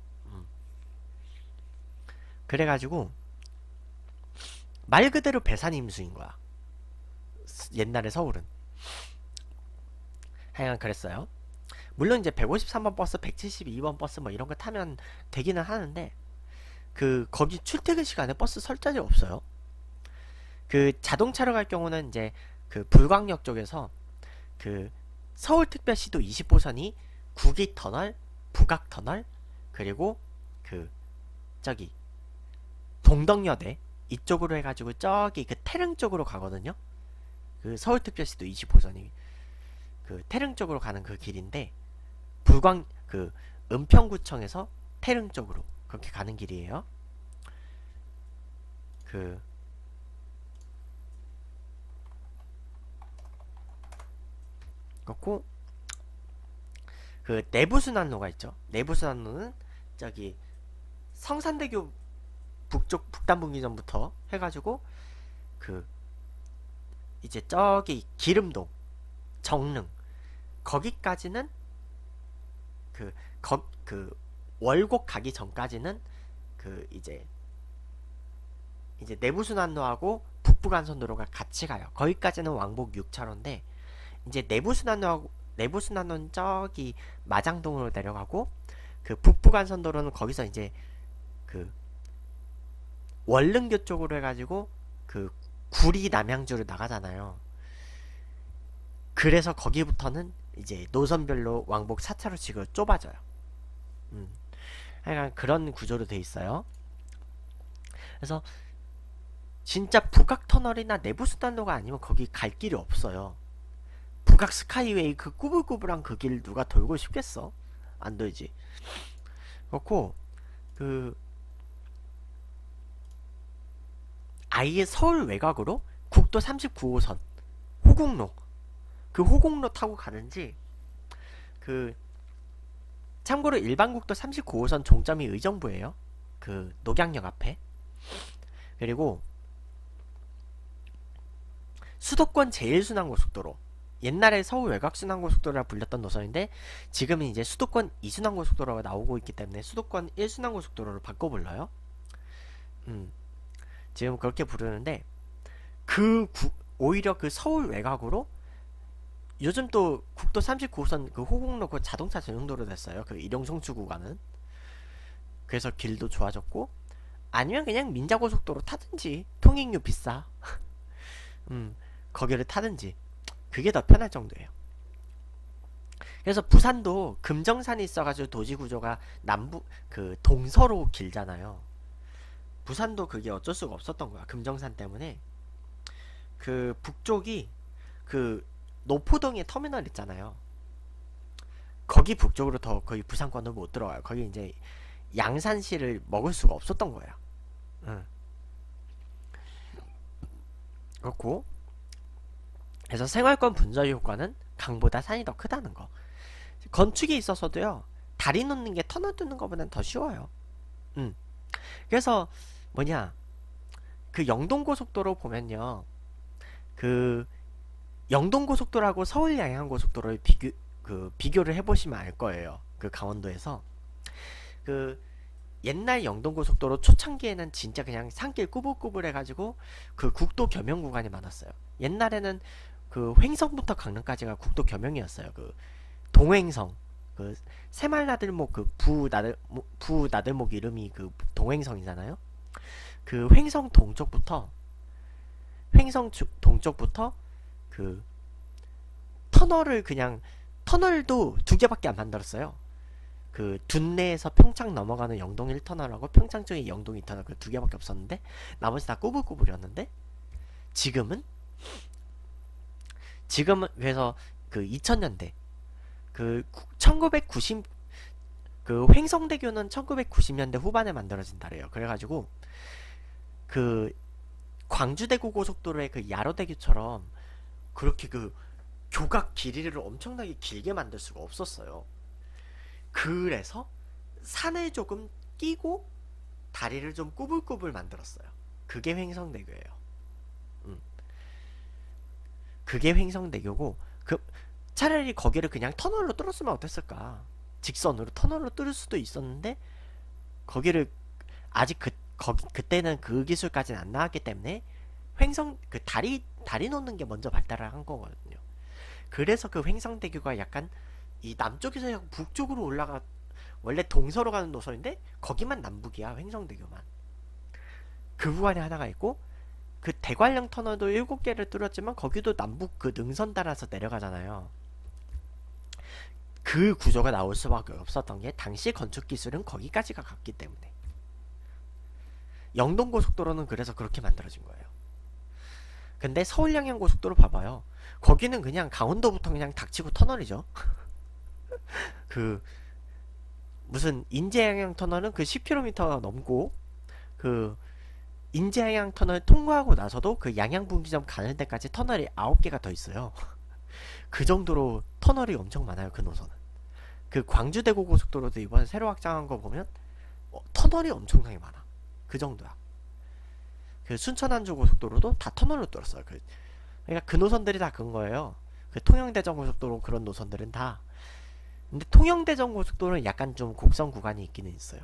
그래가지고 말 그대로 배산 임수인 거야. 옛날에 서울은. 하여간 그랬어요. 물론 이제 153번 버스, 172번 버스 뭐 이런 거 타면 되기는 하는데 그 거기 출퇴근 시간에 버스 설 자리 없어요. 그 자동차로 갈 경우는 이제 그 불광역 쪽에서 그 서울특별시도 20호선이 구기터널, 북악터널, 그리고 그 저기 동덕여대 이쪽으로 해가지고 저기 그 태릉 쪽으로 가거든요. 그 서울특별시도 20호선이 그 태릉 쪽으로 가는 그 길인데 불광 그 은평구청에서 태릉 쪽으로 그렇게 가는 길이에요. 그 그렇고 그 내부순환로가 있죠. 내부순환로는 저기 성산대교 북쪽 북단분기점부터 해가지고 그 이제 저기 기름동 정릉 거기까지는 그 월곡 가기 전까지는 그 이제 내부순환로하고 북부간선도로가 같이 가요. 거기까지는 왕복 6차로인데 이제 내부순환로는 저기 마장동으로 내려가고 그 북부간선도로는 거기서 이제 그 월릉교 쪽으로 해가지고 그 구리 남양주로 나가잖아요. 그래서 거기부터는 이제 노선별로 왕복 4차로씩을 좁아져요. 하여간 그런 구조로 돼 있어요. 그래서 진짜 북악터널이나 내부순환로가 아니면 거기 갈 길이 없어요. 북악 스카이웨이 그 꾸불꾸불한 그 길 누가 돌고 싶겠어? 안 돌지. 그렇고 그 아예 서울 외곽으로 국도 39호선 호곡로 그 호곡로 타고 가는지 그 참고로 일반국도 39호선 종점이 의정부예요. 그 녹양역 앞에. 그리고 수도권 제1순환고속도로 옛날에 서울 외곽순환고속도로라 불렸던 노선인데 지금은 이제 수도권 2순환고속도로가 나오고 있기 때문에 수도권 1순환고속도로를 바꿔 불러요. 지금 그렇게 부르는데 오히려 그 서울 외곽으로 요즘 또 국도 39호선 그 호곡로 그 자동차 전용도로 됐어요. 그 일용성수 구간은. 그래서 길도 좋아졌고 아니면 그냥 민자고속도로 타든지 통행료 비싸. 거기를 타든지 그게 더 편할 정도예요. 그래서 부산도 금정산이 있어가지고 도시구조가 남부 그 동서로 길잖아요. 부산도 그게 어쩔 수가 없었던 거야. 금정산 때문에. 그 북쪽이 그 노포동에 터미널 있잖아요. 거기 북쪽으로 더 거의 부산권으로 못 들어가요. 거기 이제 양산시를 먹을 수가 없었던 거예요. 그렇고 그래서 생활권 분절 효과는 강보다 산이 더 크다는 거. 건축에 있어서도요. 다리 놓는 게 터널 뚫는 것보다는 더 쉬워요. 그래서 뭐냐 그 영동고속도로 보면요. 그 영동고속도로하고 서울 양양고속도로를 비교를 해보시면 알 거예요. 그 강원도에서 그 옛날 영동고속도로 초창기에는 진짜 그냥 산길 꾸불꾸불 해가지고 그 국도 겸용 구간이 많았어요. 옛날에는 그 횡성부터 강릉까지가 국도 겸용이었어요. 그 동횡성 그 새말나들목 그 부나들목 이름이 그 동횡성이잖아요. 그 횡성 동쪽부터 그 터널을 그냥 터널도 두 개밖에 안 만들었어요. 그 둔내에서 평창 넘어가는 영동 1터널하고 평창 쪽에 영동 2터널 그 두 개밖에 없었는데 나머지 다 꾸불꾸불이었는데 지금은 그래서 그 2000년대 그 1990 그 횡성대교는 1990년대 후반에 만들어진다래요. 그래가지고 그 광주대구 고속도로의 그 야로대교처럼 그렇게 그 교각 길이를 엄청나게 길게 만들 수가 없었어요. 그래서 산을 조금 끼고 다리를 좀 꾸불꾸불 만들었어요. 그게 횡성대교예요. 그게 횡성대교고, 차라리 거기를 그냥 터널로 뚫었으면 어땠을까? 직선으로 터널로 뚫을 수도 있었는데 거기를 아직 그때는 그 기술까지는 안 나왔기 때문에 그 다리 놓는 게 먼저 발달을 한 거거든요. 그래서 그 횡성대교가 약간 이 남쪽에서 북쪽으로 올라가, 원래 동서로 가는 노선인데 거기만 남북이야. 횡성대교만. 그 구간에 하나가 있고, 그 대관령 터널도 7개를 뚫었지만 거기도 남북 그 능선 따라서 내려가잖아요. 그 구조가 나올 수밖에 없었던 게 당시 건축 기술은 거기까지가 갔기 때문에. 영동고속도로는 그래서 그렇게 만들어진 거예요. 근데 서울 양양 고속도로 봐봐요. 거기는 그냥 강원도부터 그냥 닥치고 터널이죠. 그 무슨 인제양양 터널은 그 10km 넘고, 그 인제양양 터널 통과하고 나서도 그 양양분기점 가는 데까지 터널이 9개가 더 있어요. 그 정도로 터널이 엄청 많아요. 그 노선은. 그 광주대구 고속도로도 이번에 새로 확장한 거 보면 터널이 엄청나게 많아. 그 정도야. 그 순천안주 고속도로도 다 터널로 뚫었어요. 그러니까 그 노선들이 다 그런 거예요. 그 통영대전 고속도로 그런 노선들은 다. 근데 통영대전 고속도로는 약간 좀 곡선 구간이 있기는 있어요.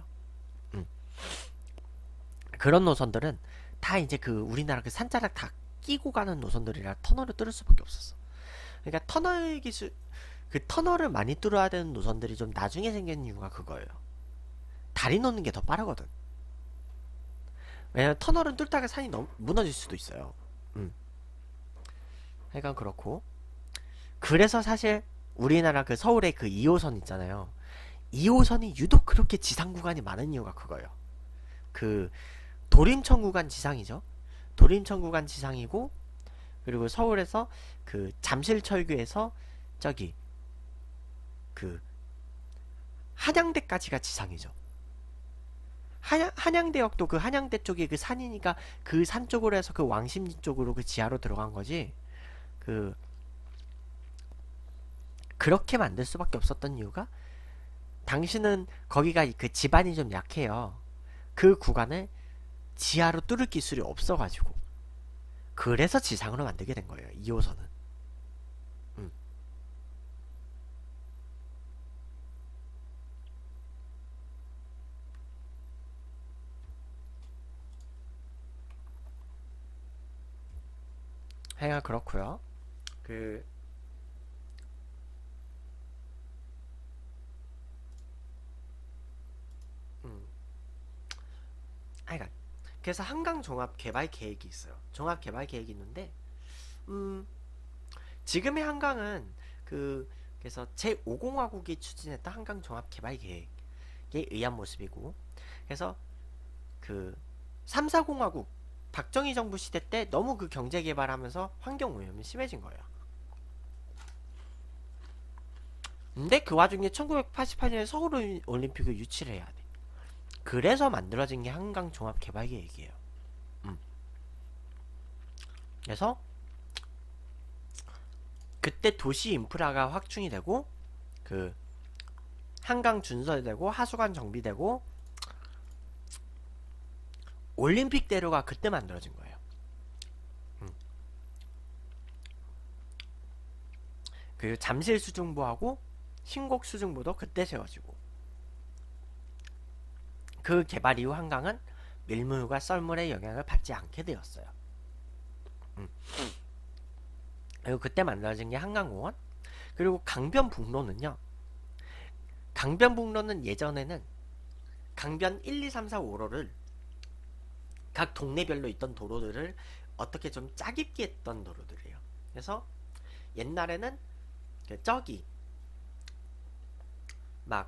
그런 노선들은 다 이제 그 우리나라 그 산자락 다 끼고 가는 노선들이라 터널을 뚫을 수밖에 없었어. 그러니까 터널 기술, 그 터널을 많이 뚫어야 되는 노선들이 좀 나중에 생긴 이유가 그거예요. 다리 놓는 게 더 빠르거든. 왜냐면 터널은 뚫다가 산이 무너질 수도 있어요. 그러니까 그렇고, 그래서 사실 우리나라 그 서울의 그 2호선 있잖아요. 2호선이 유독 그렇게 지상 구간이 많은 이유가 그거예요. 그 도림천 구간 지상이죠. 도림천 구간 지상이고, 그리고 서울에서 그 잠실철교에서 저기 그 한양대까지가 지상이죠. 한양대역도 그 한양대 쪽이 그 산이니까 그 산 쪽으로 해서 그 왕십리 쪽으로 그 지하로 들어간 거지. 그렇게 만들 수밖에 없었던 이유가, 당신은 거기가 그 지반이 좀 약해요. 그 구간을 지하로 뚫을 기술이 없어가지고, 그래서 지상으로 만들게 된 거예요. 2호선은. 해가 그렇고요. 하여간 그래서 한강 종합 개발 계획이 있어요. 종합 개발 계획이 있는데, 지금의 한강은 그래서 제5공화국이 추진했던 한강 종합 개발 계획에 의한 모습이고, 그래서 그 3, 4공화국 박정희 정부 시대 때 너무 그 경제 개발하면서 환경 오염이 심해진 거예요. 근데 그 와중에 1988년에 서울 올림픽을 유치를 해야 돼. 그래서 만들어진 게 한강 종합 개발 계획이에요. 그래서 그때 도시 인프라가 확충이 되고, 그 한강 준설되고 하수관 정비되고 올림픽 대로가 그때 만들어진 거예요. 그리고 잠실 수중부하고 신곡 수중부도 그때 세워지고, 그 개발 이후 한강은 밀물과 썰물의 영향을 받지 않게 되었어요. 그리고 그때 만들어진 게 한강공원. 그리고 강변북로는요, 강변북로는 예전에는 강변 1, 2, 3, 4, 5로를 각 동네별로 있던 도로들을 어떻게 좀 짜깁기 했던 도로들이에요. 그래서 옛날에는 저기 막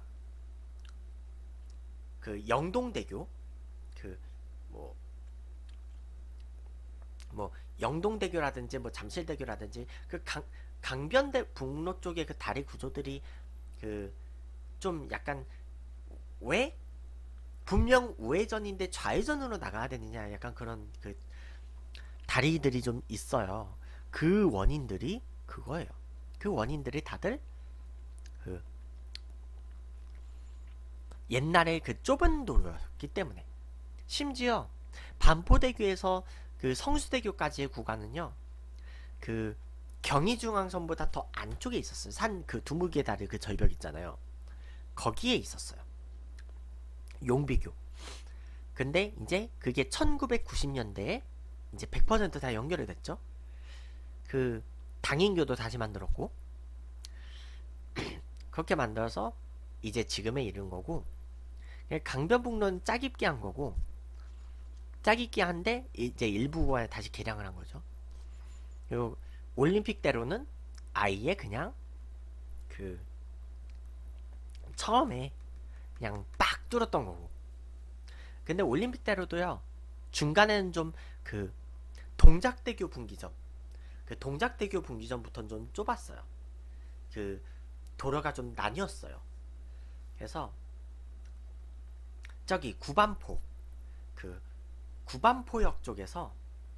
그 영동대교, 그 뭐 영동대교라든지 뭐 잠실대교라든지 그 강변대 북로 쪽의 그 다리 구조들이 그 좀 약간, 왜 분명 우회전인데 좌회전으로 나가야 되느냐, 약간 그런 그 다리들이 좀 있어요. 그 원인들이 그거예요. 그 원인들이 다들 그 옛날에 그 좁은 도로였기 때문에. 심지어 반포대교에서 그 성수대교까지의 구간은요, 그 경의중앙선보다 더 안쪽에 있었어요. 산 그 두물기에 다리 그 절벽 있잖아요. 거기에 있었어요. 용비교. 근데 이제 그게 1990년대에 이제 100% 다 연결이 됐죠. 그 당인교도 다시 만들었고 그렇게 만들어서 이제 지금에 이른 거고, 강변북로는 짜깁기 한 거고, 짜깁기 한데 이제 일부 구간에 다시 개량을 한 거죠. 그리고 올림픽대로는 아예 그냥 그 처음에 그냥 빡 뚫었던 거고. 근데 올림픽대로도요, 중간에는 좀 그 동작대교 분기점, 그 동작대교 분기점부터는 좀 좁았어요. 그 도로가 좀 나뉘었어요. 그래서 저기 구반포, 그 구반포역 쪽에서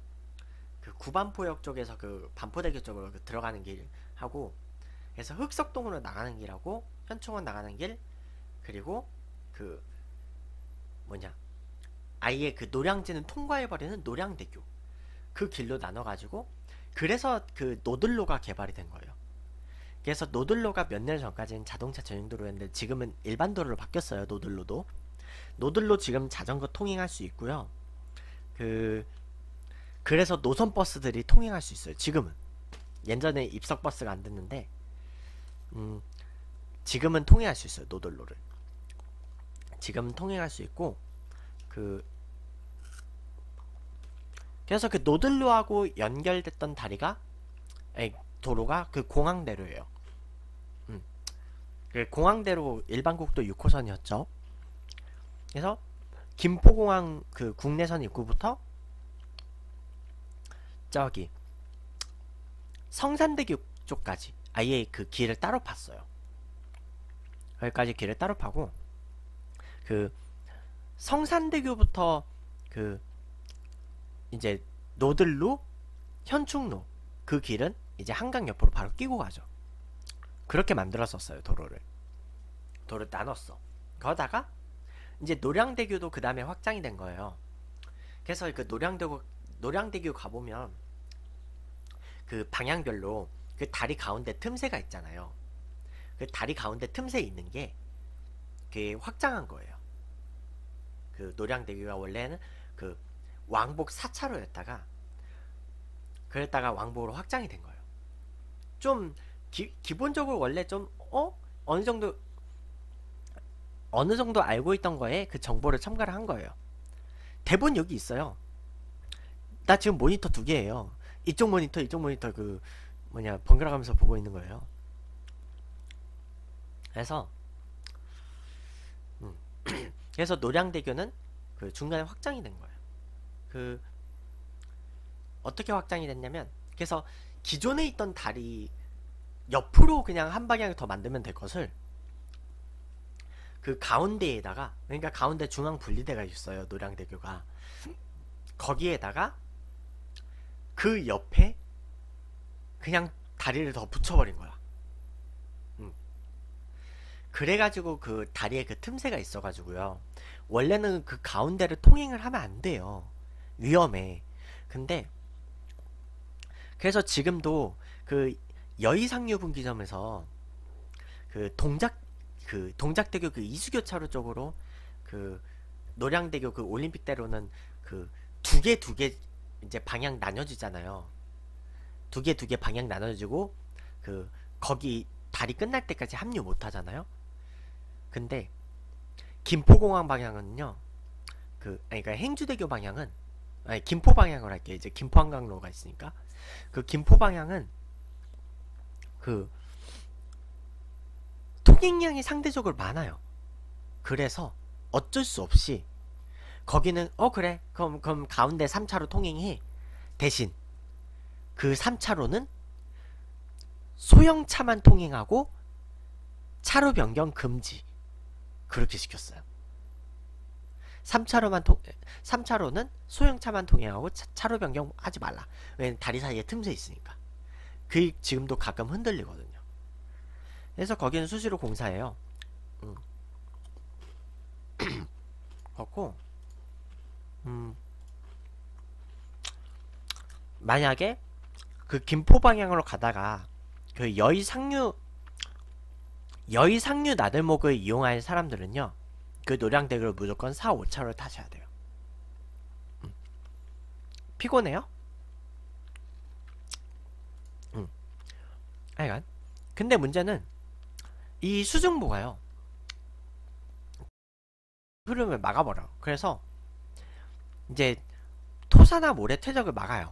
그 반포대교 쪽으로 들어가는 길하고, 그래서 흑석동으로 나가는 길하고 현충원 나가는 길, 그리고 그 뭐냐, 아예 그 노량진은 통과해버리는 노량대교, 그 길로 나눠가지고, 그래서 그 노들로가 개발이 된 거예요. 그래서 노들로가 몇 년 전까지는 자동차 전용도로였는데 지금은 일반 도로로 바뀌었어요. 노들로 지금 자전거 통행할 수 있고요. 그래서 노선 버스들이 통행할 수 있어요. 지금은. 예전에 입석 버스가 안 됐는데 지금은 통행할 수 있어요. 노들로를 지금은 통행할 수 있고, 그래서 그 노들로하고 연결됐던 도로가 그 공항대로예요. 그 공항대로 일반국도 6호선이었죠. 그래서 김포공항 그 국내선 입구부터 저기 성산대교 쪽까지 아예 그 길을 따로 팠어요. 거기까지 길을 따로 파고, 그 성산대교부터 그 이제 노들로, 현충로, 그 길은 이제 한강 옆으로 바로 끼고 가죠. 그렇게 만들었었어요. 도로를 나눴어. 그러다가 이제 노량대교도 그 다음에 확장이 된 거예요. 그래서 그 노량대교 가보면 그 방향별로 그 다리 가운데 틈새가 있잖아요. 그 다리 가운데 틈새 있는 게 그게 확장한 거예요. 그 노량대교가 원래는 그 왕복 4차로였다가 그랬다가 왕복으로 확장이 된 거예요. 좀 기본적으로 원래 좀 어느 정도 알고 있던 거에 그 정보를 첨가를 한 거예요. 대본 여기 있어요. 나 지금 모니터 2개예요. 이쪽 모니터 그 뭐냐 번갈아 가면서 보고 있는 거예요. 그래서 그래서 노량대교는 그 중간에 확장이 된 거예요. 그 어떻게 확장이 됐냐면, 그래서 기존에 있던 다리 옆으로 그냥 한 방향을 더 만들면 될 것을 그 가운데에다가, 그러니까 가운데 중앙 분리대가 있어요. 노량대교가. 거기에다가 그 옆에 그냥 다리를 더 붙여버린 거야. 그래가지고 그 다리에 그 틈새가 있어가지고요. 원래는 그 가운데를 통행을 하면 안 돼요. 위험해. 근데 그래서 지금도 그 여의상류 분기점에서 그 동작대교 그 이수교차로 쪽으로 그 노량대교 그 올림픽대로는 그 두 개 이제 방향 나눠지잖아요. 두 개 방향 나눠지고 그 거기 다리 끝날 때까지 합류 못 하잖아요. 근데 김포공항 방향은요, 그러니까 행주대교 방향은, 아니 김포 방향으로 할게요. 이제 김포한강로가 있으니까 그 김포 방향은 그 통행량이 상대적으로 많아요. 그래서 어쩔 수 없이 거기는 그래 그럼 가운데 3차로 통행해. 대신 그 3차로는 소형차만 통행하고 차로 변경 금지, 그렇게 시켰어요. 3차로는 소형차만 통행하고 차로 변경 하지 말라. 왜냐면 다리 사이에 틈새 있으니까. 그 지금도 가끔 흔들리거든요. 그래서 거기는 수시로 공사해요. 그렇고 만약에 그 김포 방향으로 가다가 그 여의상류 나들목을 이용할 사람들은요, 그 노량대교를 무조건 4, 5차로를 타셔야 돼요. 피곤해요? 하여간 근데 문제는 이 수중보가요, 흐름을 막아버려. 그래서 이제 토사나 모래 퇴적을 막아요.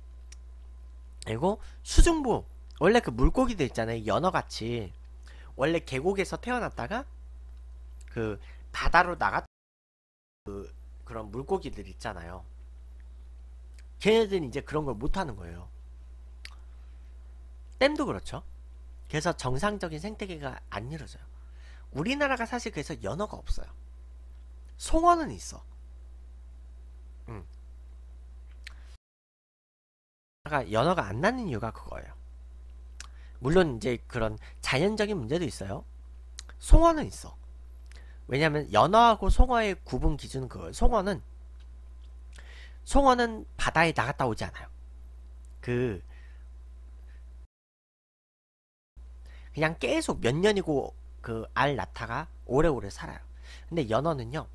그리고 수중보, 원래 그 물고기들 있잖아요, 연어같이 원래 계곡에서 태어났다가 그 바다로 나갔 그런 물고기들 있잖아요. 걔네들은 이제 그런 걸 못하는 거예요. 댐도 그렇죠. 그래서 정상적인 생태계가 안 이루어져요. 우리나라가 사실 그래서 연어가 없어요. 송어는 있어. 연어가 안 나는 이유가 그거예요. 물론 이제 그런 자연적인 문제도 있어요. 송어는 있어. 왜냐면 연어하고 송어의 구분 기준은 그거예요. 송어는 바다에 나갔다 오지 않아요. 그냥 계속 몇 년이고 그 알 낳다가 오래오래 살아요. 근데 연어는요,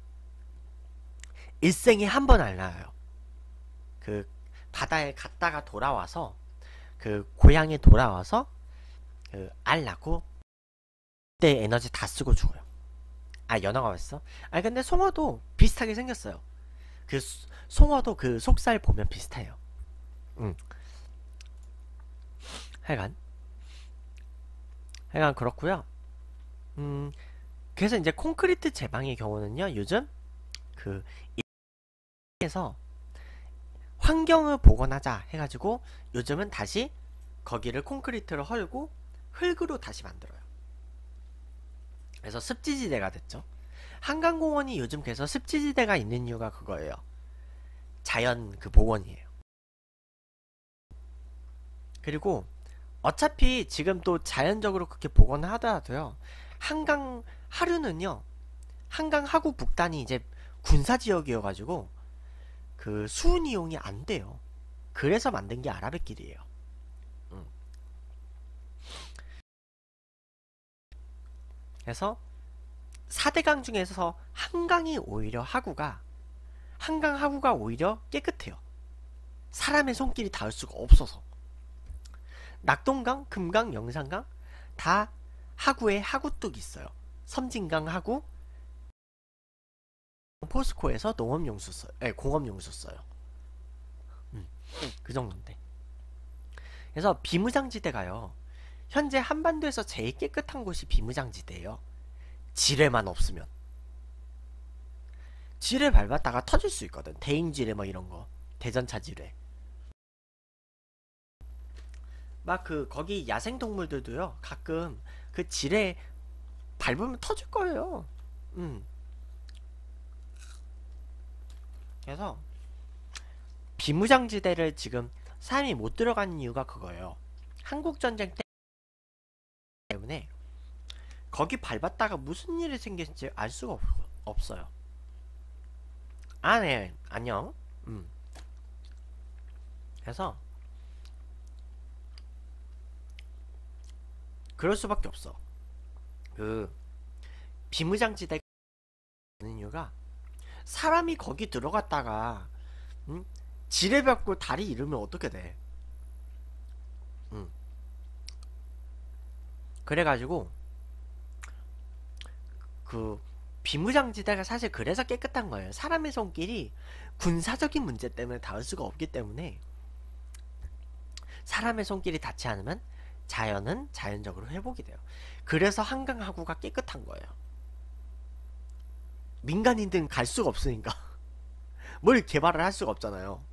일생에 한 번 알 낳아요. 그 바다에 갔다가 돌아와서 그 고향에 돌아와서 그 알 낳고 그때 에너지 다 쓰고 죽어요. 아, 연어가 왔어? 아니 근데 송어도 비슷하게 생겼어요. 그 송어도 그 속살 보면 비슷해요. 하여간 그렇고요. 그래서 이제 콘크리트 제방의 경우는요, 요즘 그 에서 환경을 복원하자 해가지고 요즘은 다시 거기를 콘크리트로 헐고 흙으로 다시 만들어요. 그래서 습지지대가 됐죠. 한강공원이 요즘 그래서 습지지대가 있는 이유가 그거예요. 자연 그 복원이에요. 그리고 어차피 지금 또 자연적으로 그렇게 복원을 하더라도요, 한강 하류는요, 한강 하구 북단이 이제 군사지역이어가지고 그 수은 이용이 안 돼요. 그래서 만든 게 아라뱃길이에요. 그래서 4대강 중에서 한강 하구가 오히려 깨끗해요. 사람의 손길이 닿을 수가 없어서. 낙동강, 금강, 영산강 다 하구에 하구뚝이 있어요. 섬진강 하구, 포스코에서 농업용수 써요. 공업용수 써요. 그 정도인데. 그래서 비무장지대가요, 현재 한반도에서 제일 깨끗한 곳이 비무장지대예요. 지뢰만 없으면. 지뢰 밟았다가 터질 수 있거든. 대인지뢰 뭐 이런거, 대전차 지뢰. 막 거기 야생동물들도요, 가끔 그 지뢰 밟으면 터질 거예요. 그래서 비무장지대를 지금 사람이 못 들어가는 이유가 그거예요. 한국전쟁 때문에 거기 밟았다가 무슨 일이 생길지 알 수가 없어요. 아, 네, 안녕. 그래서 그럴 수밖에 없어. 그 비무장지대 는 이유가, 사람이 거기 들어갔다가 지뢰 밟고 다리 잃으면 어떻게 돼? 그래가지고 그 비무장지대가 사실 그래서 깨끗한 거예요. 사람의 손길이 군사적인 문제 때문에 닿을 수가 없기 때문에, 사람의 손길이 닿지 않으면 자연은 자연적으로 회복이 돼요. 그래서 한강 하구가 깨끗한 거예요. 민간인들은 갈 수가 없으니까 뭘 개발을 할 수가 없잖아요.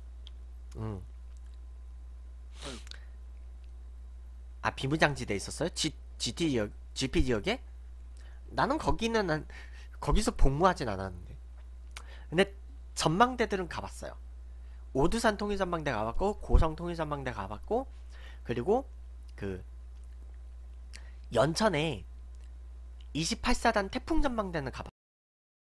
아, 비무장지대 있었어요? GP 지역에? 나는 거기서 복무하진 않았는데. 근데 전망대들은 가봤어요. 오두산 통일전망대 가봤고, 고성 통일전망대 가봤고, 그리고 연천에 28사단 태풍 전망대는 가봐.